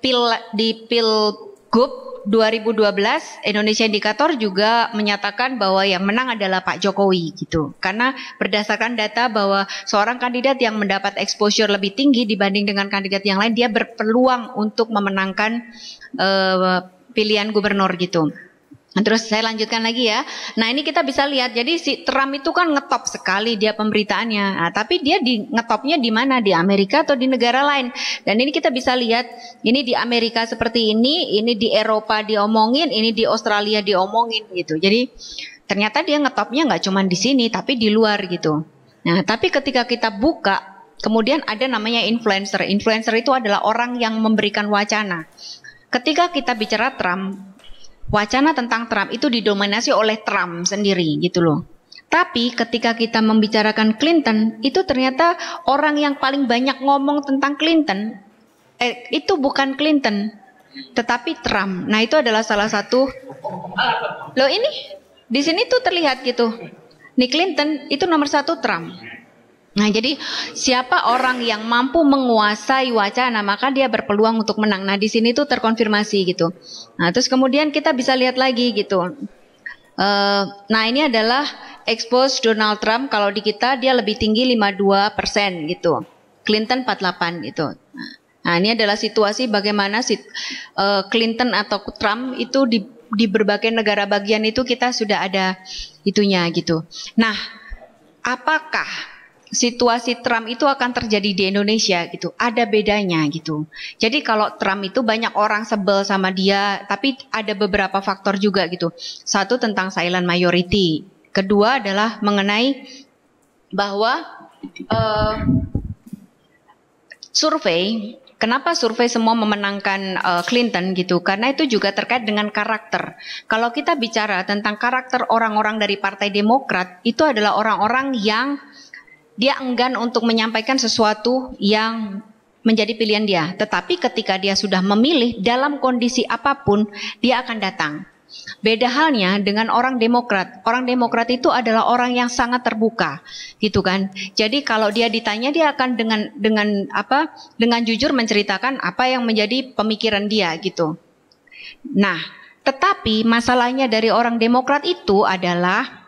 Pilgub 2012, Indonesia Indikator juga menyatakan bahwa yang menang adalah Pak Jokowi gitu. Karena berdasarkan data bahwa seorang kandidat yang mendapat exposure lebih tinggi dibanding dengan kandidat yang lain, dia berpeluang untuk memenangkan pilihan gubernur gitu. Nah, terus saya lanjutkan lagi ya. Nah ini kita bisa lihat, jadi si Trump itu kan ngetop sekali dia pemberitaannya. Nah, tapi dia ngetopnya di mana? Di Amerika atau di negara lain? Dan ini kita bisa lihat, ini di Amerika seperti ini di Eropa diomongin, ini di Australia diomongin gitu. Jadi ternyata dia ngetopnya nggak cuma di sini, tapi di luar gitu. Nah tapi ketika kita buka, kemudian ada namanya influencer. Influencer itu adalah orang yang memberikan wacana. Ketika kita bicara Trump, wacana tentang Trump itu didominasi oleh Trump sendiri gitu loh. Tapi ketika kita membicarakan Clinton, itu ternyata orang yang paling banyak ngomong tentang Clinton itu bukan Clinton, tetapi Trump. Nah itu adalah salah satu. Loh ini di sini tuh terlihat gitu. Nih Clinton itu nomor 1 Trump. Nah jadi siapa orang yang mampu menguasai wacana maka dia berpeluang untuk menang. Nah di sini tuh terkonfirmasi gitu. Nah terus kemudian kita bisa lihat lagi gitu. Nah ini adalah expose Donald Trump, kalau di kita dia lebih tinggi 52% gitu. Clinton 48 gitu. Nah ini adalah situasi bagaimana Clinton atau Trump itu di berbagai negara bagian itu kita sudah ada itunya gitu. Nah, apakah situasi Trump itu akan terjadi di Indonesia gitu? Ada bedanya gitu. Jadi kalau Trump itu banyak orang sebel sama dia, tapi ada beberapa faktor juga gitu. Satu tentang silent majority. Kedua adalah mengenai bahwa survei. Kenapa survei semua memenangkan Clinton gitu? Karena itu juga terkait dengan karakter. Kalau kita bicara tentang karakter orang-orang dari Partai Demokrat, itu adalah orang-orang yang dia enggan untuk menyampaikan sesuatu yang menjadi pilihan dia. Tetapi ketika dia sudah memilih dalam kondisi apapun, dia akan datang. Beda halnya dengan orang Demokrat. Orang Demokrat itu adalah orang yang sangat terbuka, gitu kan. Jadi kalau dia ditanya, dia akan dengan jujur menceritakan apa yang menjadi pemikiran dia, gitu. Nah, tetapi masalahnya dari orang Demokrat itu adalah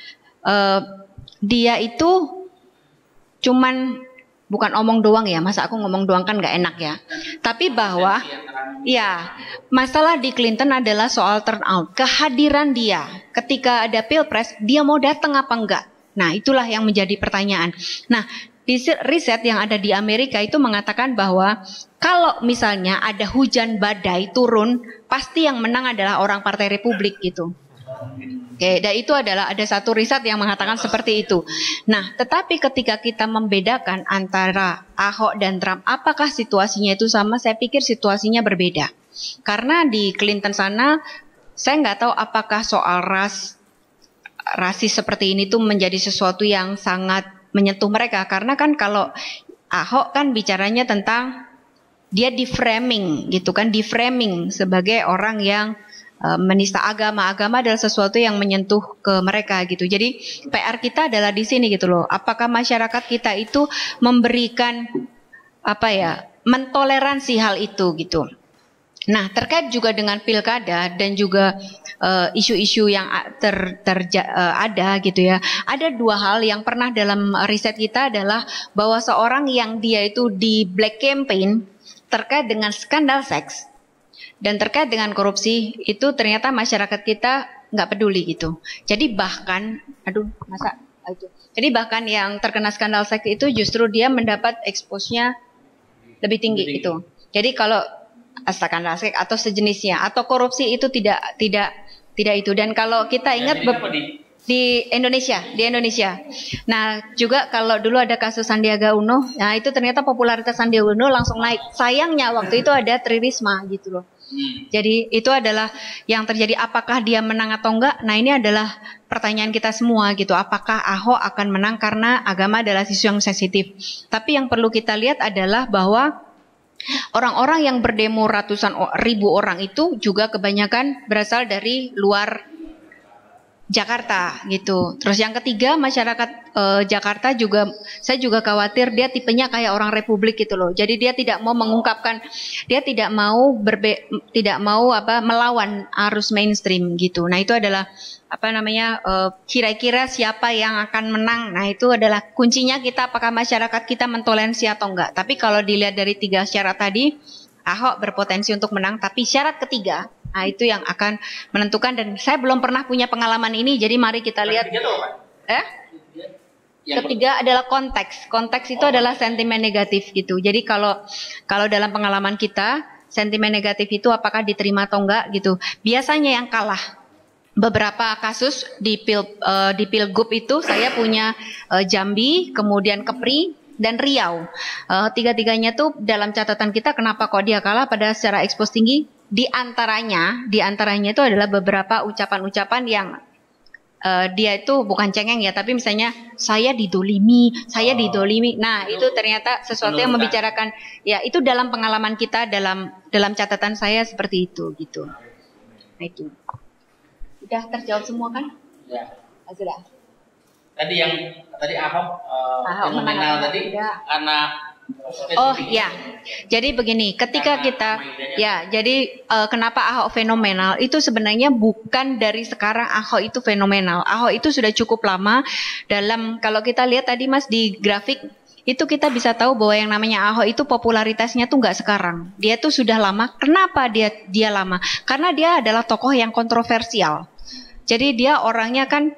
dia itu cuman bukan omong doang ya, masa aku ngomong doang kan nggak enak ya. Tapi bahwa ya masalah di Clinton adalah soal turnout, kehadiran dia ketika ada pilpres, dia mau datang apa enggak. Nah itulah yang menjadi pertanyaan. Nah di riset yang ada di Amerika itu mengatakan bahwa kalau misalnya ada hujan badai turun, pasti yang menang adalah orang Partai Republik gitu. Oke, dan itu adalah ada satu riset yang mengatakan seperti itu. Nah, tetapi ketika kita membedakan antara Ahok dan Trump, apakah situasinya itu sama? Saya pikir situasinya berbeda. Karena di Clinton sana, saya nggak tahu apakah soal rasis seperti ini tuh menjadi sesuatu yang sangat menyentuh mereka. Karena kan kalau Ahok kan bicaranya tentang dia di framing gitu kan, di framing sebagai orang yang menista agama. Agama adalah sesuatu yang menyentuh ke mereka gitu. Jadi PR kita adalah di sini gitu loh. Apakah masyarakat kita itu memberikan mentoleransi hal itu gitu. Nah, terkait juga dengan pilkada dan juga isu-isu yang ada gitu ya. Ada dua hal yang pernah dalam riset kita adalah bahwa seorang yang dia itu di black campaign terkait dengan skandal seks dan terkait dengan korupsi, itu ternyata masyarakat kita nggak peduli gitu. Jadi bahkan, jadi bahkan yang terkena skandal seks itu justru dia mendapat expose-nya lebih tinggi gitu. Jadi kalau skandal seks atau sejenisnya atau korupsi itu tidak itu. Dan kalau kita ingat di Indonesia. Nah, juga kalau dulu ada kasus Sandiaga Uno, nah itu ternyata popularitas Sandiaga Uno langsung naik. Sayangnya waktu itu ada Tri Risma gitu loh. Jadi itu adalah yang terjadi. Apakah dia menang atau enggak? Nah ini adalah pertanyaan kita semua gitu. Apakah Ahok akan menang karena agama adalah isu yang sensitif? Tapi yang perlu kita lihat adalah bahwa orang-orang yang berdemo ratusan ribu orang itu juga kebanyakan berasal dari luar Jakarta gitu. Terus yang ketiga masyarakat Jakarta juga, saya juga khawatir dia tipenya kayak orang Republik gitu loh. Jadi dia tidak mau mengungkapkan, dia tidak mau melawan arus mainstream gitu. Nah itu adalah kira-kira siapa yang akan menang. Nah itu adalah kuncinya kita, apakah masyarakat kita mentoleransi atau enggak. Tapi kalau dilihat dari 3 syarat tadi, Ahok berpotensi untuk menang. Tapi syarat ketiga, nah itu yang akan menentukan, dan saya belum pernah punya pengalaman ini, jadi mari kita lihat. Ketiga adalah konteks. Konteks itu adalah sentimen negatif gitu. Jadi kalau dalam pengalaman kita, sentimen negatif itu apakah diterima atau enggak gitu. Biasanya yang kalah beberapa kasus di Pilgub itu saya punya Jambi, kemudian Kepri dan Riau. Tiga-tiganya tuh dalam catatan kita kenapa kok dia kalah pada secara ekspos tinggi. Di antaranya itu adalah beberapa ucapan-ucapan yang dia itu bukan cengeng ya, tapi misalnya saya didolimi. Nah itu ternyata sesuatu yang membicarakan, ya itu dalam pengalaman kita, dalam catatan saya seperti itu gitu. Nah itu udah terjawab semua kan? Ya. Sudah. Tadi Ahok fenomenal tadi karena oh ya, jadi begini, ketika kita jadi kenapa Ahok fenomenal itu sebenarnya bukan dari sekarang Ahok itu fenomenal. Ahok itu sudah cukup lama dalam, kalau kita lihat tadi Mas di grafik itu kita bisa tahu bahwa yang namanya Ahok itu popularitasnya tuh nggak sekarang. Dia tuh sudah lama. Kenapa dia lama? Karena dia adalah tokoh yang kontroversial. Jadi dia orangnya kan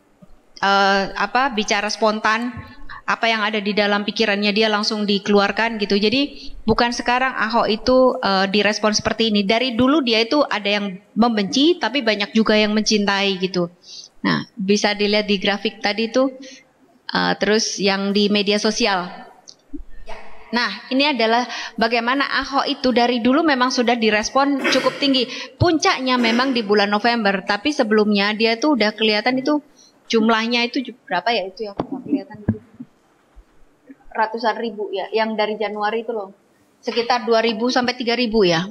bicara spontan, apa yang ada di dalam pikirannya dia langsung dikeluarkan gitu. Jadi bukan sekarang Ahok itu direspon seperti ini. Dari dulu dia itu ada yang membenci, tapi banyak juga yang mencintai gitu. Nah, bisa dilihat di grafik tadi tuh. Terus yang di media sosial. Nah, ini adalah bagaimana Ahok itu dari dulu memang sudah direspon cukup tinggi. Puncaknya memang di bulan November, tapi sebelumnya dia tuh udah kelihatan itu jumlahnya itu berapa ya itu yang kelihatan itu? Ratusan ribu ya, yang dari Januari itu loh. Sekitar 2.000 sampai 3.000 ya.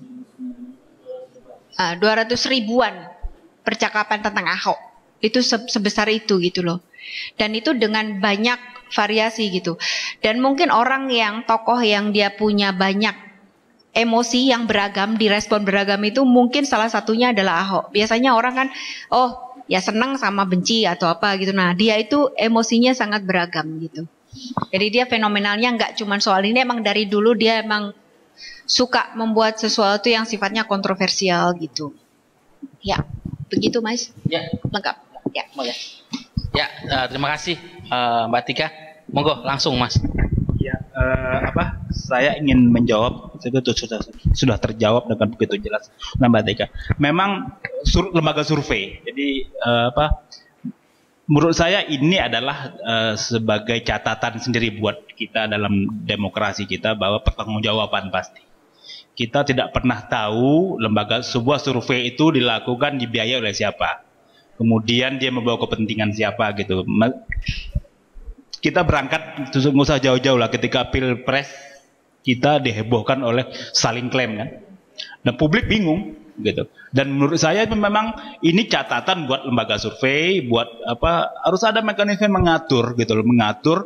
200 ribuan percakapan tentang Ahok. Itu sebesar itu gitu loh. Dan itu dengan banyak variasi gitu. Dan mungkin orang yang tokoh yang dia punya banyak emosi yang beragam, direspon beragam itu mungkin salah satunya adalah Ahok. Biasanya orang kan, oh ya senang sama benci atau apa gitu. Nah dia itu emosinya sangat beragam gitu. Jadi dia fenomenalnya nggak cuma soal ini, emang dari dulu dia emang suka membuat sesuatu yang sifatnya kontroversial gitu. Ya, begitu Mas. Ya, lengkap. Ya, boleh. Ya, terima kasih Mbak Tika. Monggo langsung Mas. Ya, saya ingin menjawab, itu sudah terjawab dengan begitu jelas Mbak Tika. Memang lembaga survei. Jadi menurut saya ini adalah sebagai catatan sendiri buat kita dalam demokrasi kita bahwa pertanggungjawaban pasti. Kita tidak pernah tahu sebuah survei itu dilakukan dibiayai oleh siapa. Kemudian dia membawa kepentingan siapa gitu. Kita berangkat, nggak usah jauh-jauh lah, ketika pilpres kita dihebohkan oleh saling klaim kan. Dan publik bingung gitu. Dan menurut saya memang ini catatan buat lembaga survei, buat harus ada mekanisme mengatur gitu loh,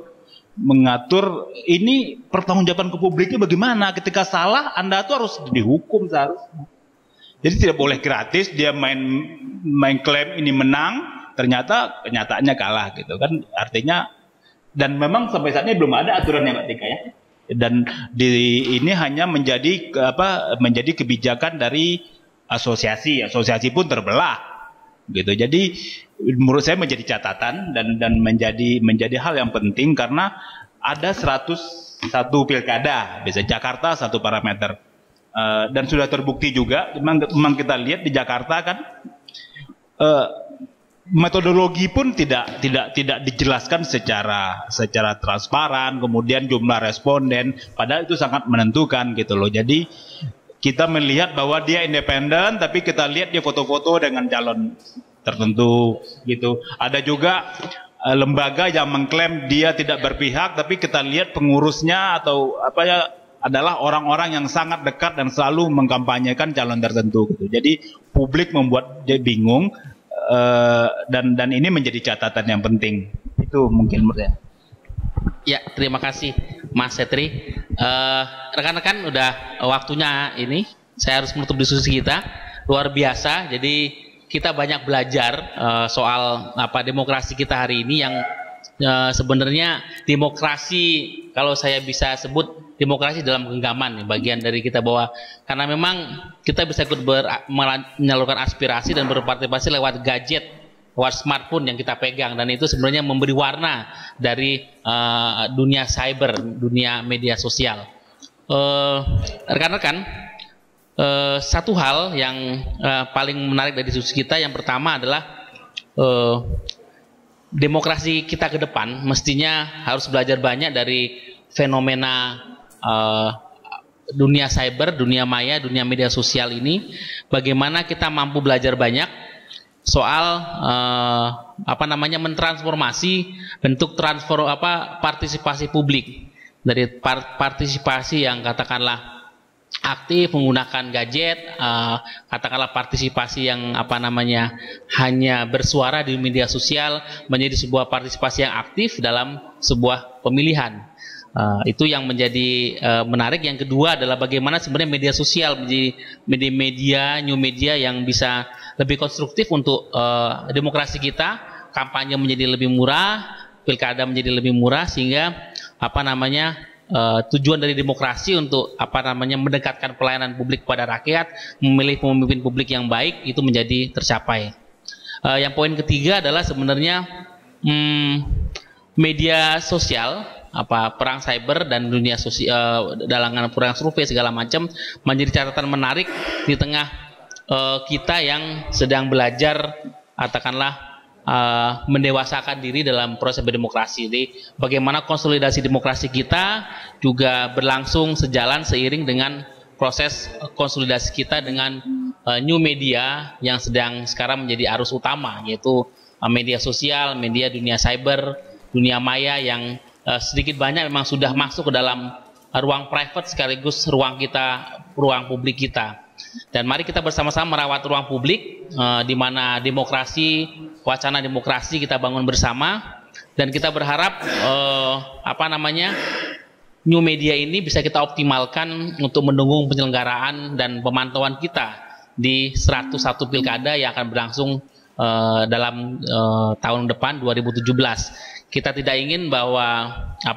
mengatur ini pertanggungjawaban ke publiknya bagaimana. Ketika salah Anda tuh harus dihukum seharusnya. Jadi tidak boleh gratis dia main klaim ini menang, ternyata kenyataannya kalah gitu kan. Artinya, dan memang sampai saat ini belum ada aturannya Mbak Tika ya. Dan ini hanya menjadi kebijakan dari asosiasi pun terbelah gitu. Jadi menurut saya menjadi catatan dan menjadi hal yang penting karena ada 101 pilkada, bisa Jakarta satu parameter. Dan sudah terbukti juga, memang kita lihat di Jakarta kan metodologi pun tidak dijelaskan secara transparan, kemudian jumlah responden, padahal itu sangat menentukan gitu loh. Jadi kita melihat bahwa dia independen, tapi kita lihat dia foto-foto dengan calon tertentu gitu. Ada juga lembaga yang mengklaim dia tidak berpihak, tapi kita lihat pengurusnya atau adalah orang-orang yang sangat dekat dan selalu mengkampanyekan calon tertentu gitu. Jadi publik membuat dia bingung dan ini menjadi catatan yang penting. Itu mungkin menurut saya. Ya, terima kasih Mas Setri. Rekan-rekan udah waktunya ini. Saya harus menutup diskusi kita. Luar biasa. Jadi kita banyak belajar soal demokrasi kita hari ini yang sebenarnya demokrasi, kalau saya bisa sebut demokrasi dalam genggaman, bagian dari kita bahwa karena memang kita bisa ikut menyalurkan aspirasi dan berpartisipasi lewat gadget, lewat smartphone yang kita pegang, dan itu sebenarnya memberi warna dari dunia cyber, dunia media sosial. Rekan-rekan, satu hal yang paling menarik dari diskusi kita, yang pertama adalah demokrasi kita ke depan mestinya harus belajar banyak dari fenomena dunia cyber, dunia maya, dunia media sosial ini. Bagaimana kita mampu belajar banyak soal mentransformasi bentuk partisipasi publik dari partisipasi yang katakanlah aktif menggunakan gadget, katakanlah partisipasi yang hanya bersuara di media sosial menjadi sebuah partisipasi yang aktif dalam sebuah pemilihan. Itu yang menjadi menarik. Yang kedua adalah bagaimana sebenarnya media sosial menjadi media new media yang bisa lebih konstruktif untuk demokrasi kita. Kampanye menjadi lebih murah, pilkada menjadi lebih murah, sehingga apa namanya tujuan dari demokrasi untuk apa namanya mendekatkan pelayanan publik kepada rakyat, memilih pemimpin publik yang baik itu menjadi tercapai. Yang poin ketiga adalah sebenarnya media sosial, perang cyber dan dunia sosial, dalam perang survei segala macam menjadi catatan menarik di tengah kita yang sedang belajar, katakanlah mendewasakan diri dalam proses berdemokrasi. Jadi bagaimana konsolidasi demokrasi kita juga berlangsung sejalan seiring dengan proses konsolidasi kita dengan new media yang sedang sekarang menjadi arus utama, yaitu media sosial, media dunia cyber, dunia maya yang sedikit banyak memang sudah masuk ke dalam ruang private sekaligus ruang publik kita. Dan mari kita bersama-sama merawat ruang publik di mana demokrasi, wacana demokrasi kita bangun bersama, dan kita berharap new media ini bisa kita optimalkan untuk mendukung penyelenggaraan dan pemantauan kita di 101 pilkada yang akan berlangsung dalam tahun depan 2017. Kita tidak ingin bahwa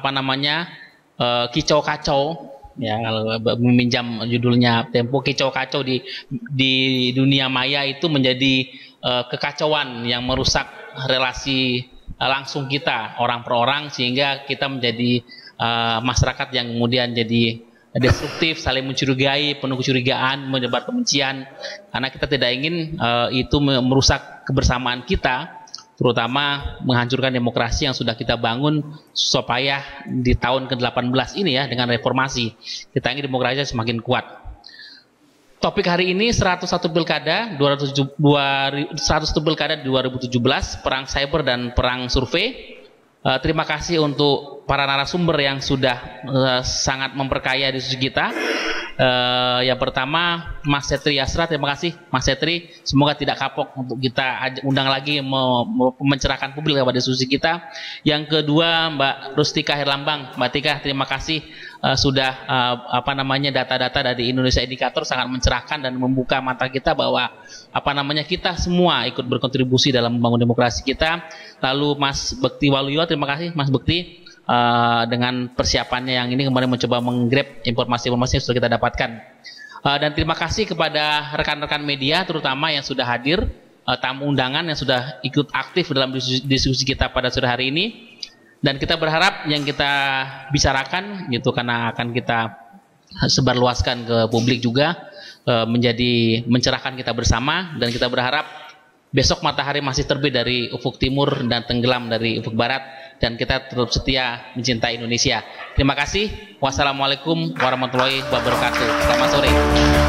kicau-kacau, ya kalau meminjam judulnya Tempo, kicau-kacau di dunia maya itu menjadi kekacauan yang merusak relasi langsung kita orang per orang, sehingga kita menjadi masyarakat yang kemudian jadi destruktif, saling mencurigai, penuh kecurigaan, menyebar kebencian, karena kita tidak ingin itu merusak kebersamaan kita, terutama menghancurkan demokrasi yang sudah kita bangun supaya di tahun ke-18 ini ya, dengan reformasi kita ingin demokrasi semakin kuat. Topik hari ini 101 pilkada 101 pilkada 2017, perang cyber dan perang survei. Terima kasih untuk para narasumber yang sudah sangat memperkaya diskusi kita. Yang pertama Mas Setri Yasra, terima kasih Mas Setri, semoga tidak kapok untuk kita undang lagi mencerahkan publik lewat diskusi kita. Yang kedua Mbak Rustika Herlambang, Mbak Tika, terima kasih sudah data-data dari Indonesia Indikator sangat mencerahkan dan membuka mata kita bahwa kita semua ikut berkontribusi dalam membangun demokrasi kita. Lalu Mas Bekti Waluyo, terima kasih Mas Bekti dengan persiapannya yang ini kemarin mencoba menggrab informasi-informasi yang sudah kita dapatkan. Dan terima kasih kepada rekan-rekan media terutama yang sudah hadir, tamu undangan yang sudah ikut aktif dalam diskusi kita pada sore hari ini. Dan kita berharap yang kita bicarakan gitu, karena akan kita sebarluaskan ke publik juga, menjadi mencerahkan kita bersama, dan kita berharap besok matahari masih terbit dari ufuk timur dan tenggelam dari ufuk barat, dan kita tetap setia mencintai Indonesia. Terima kasih. Wassalamualaikum warahmatullahi wabarakatuh. Selamat sore.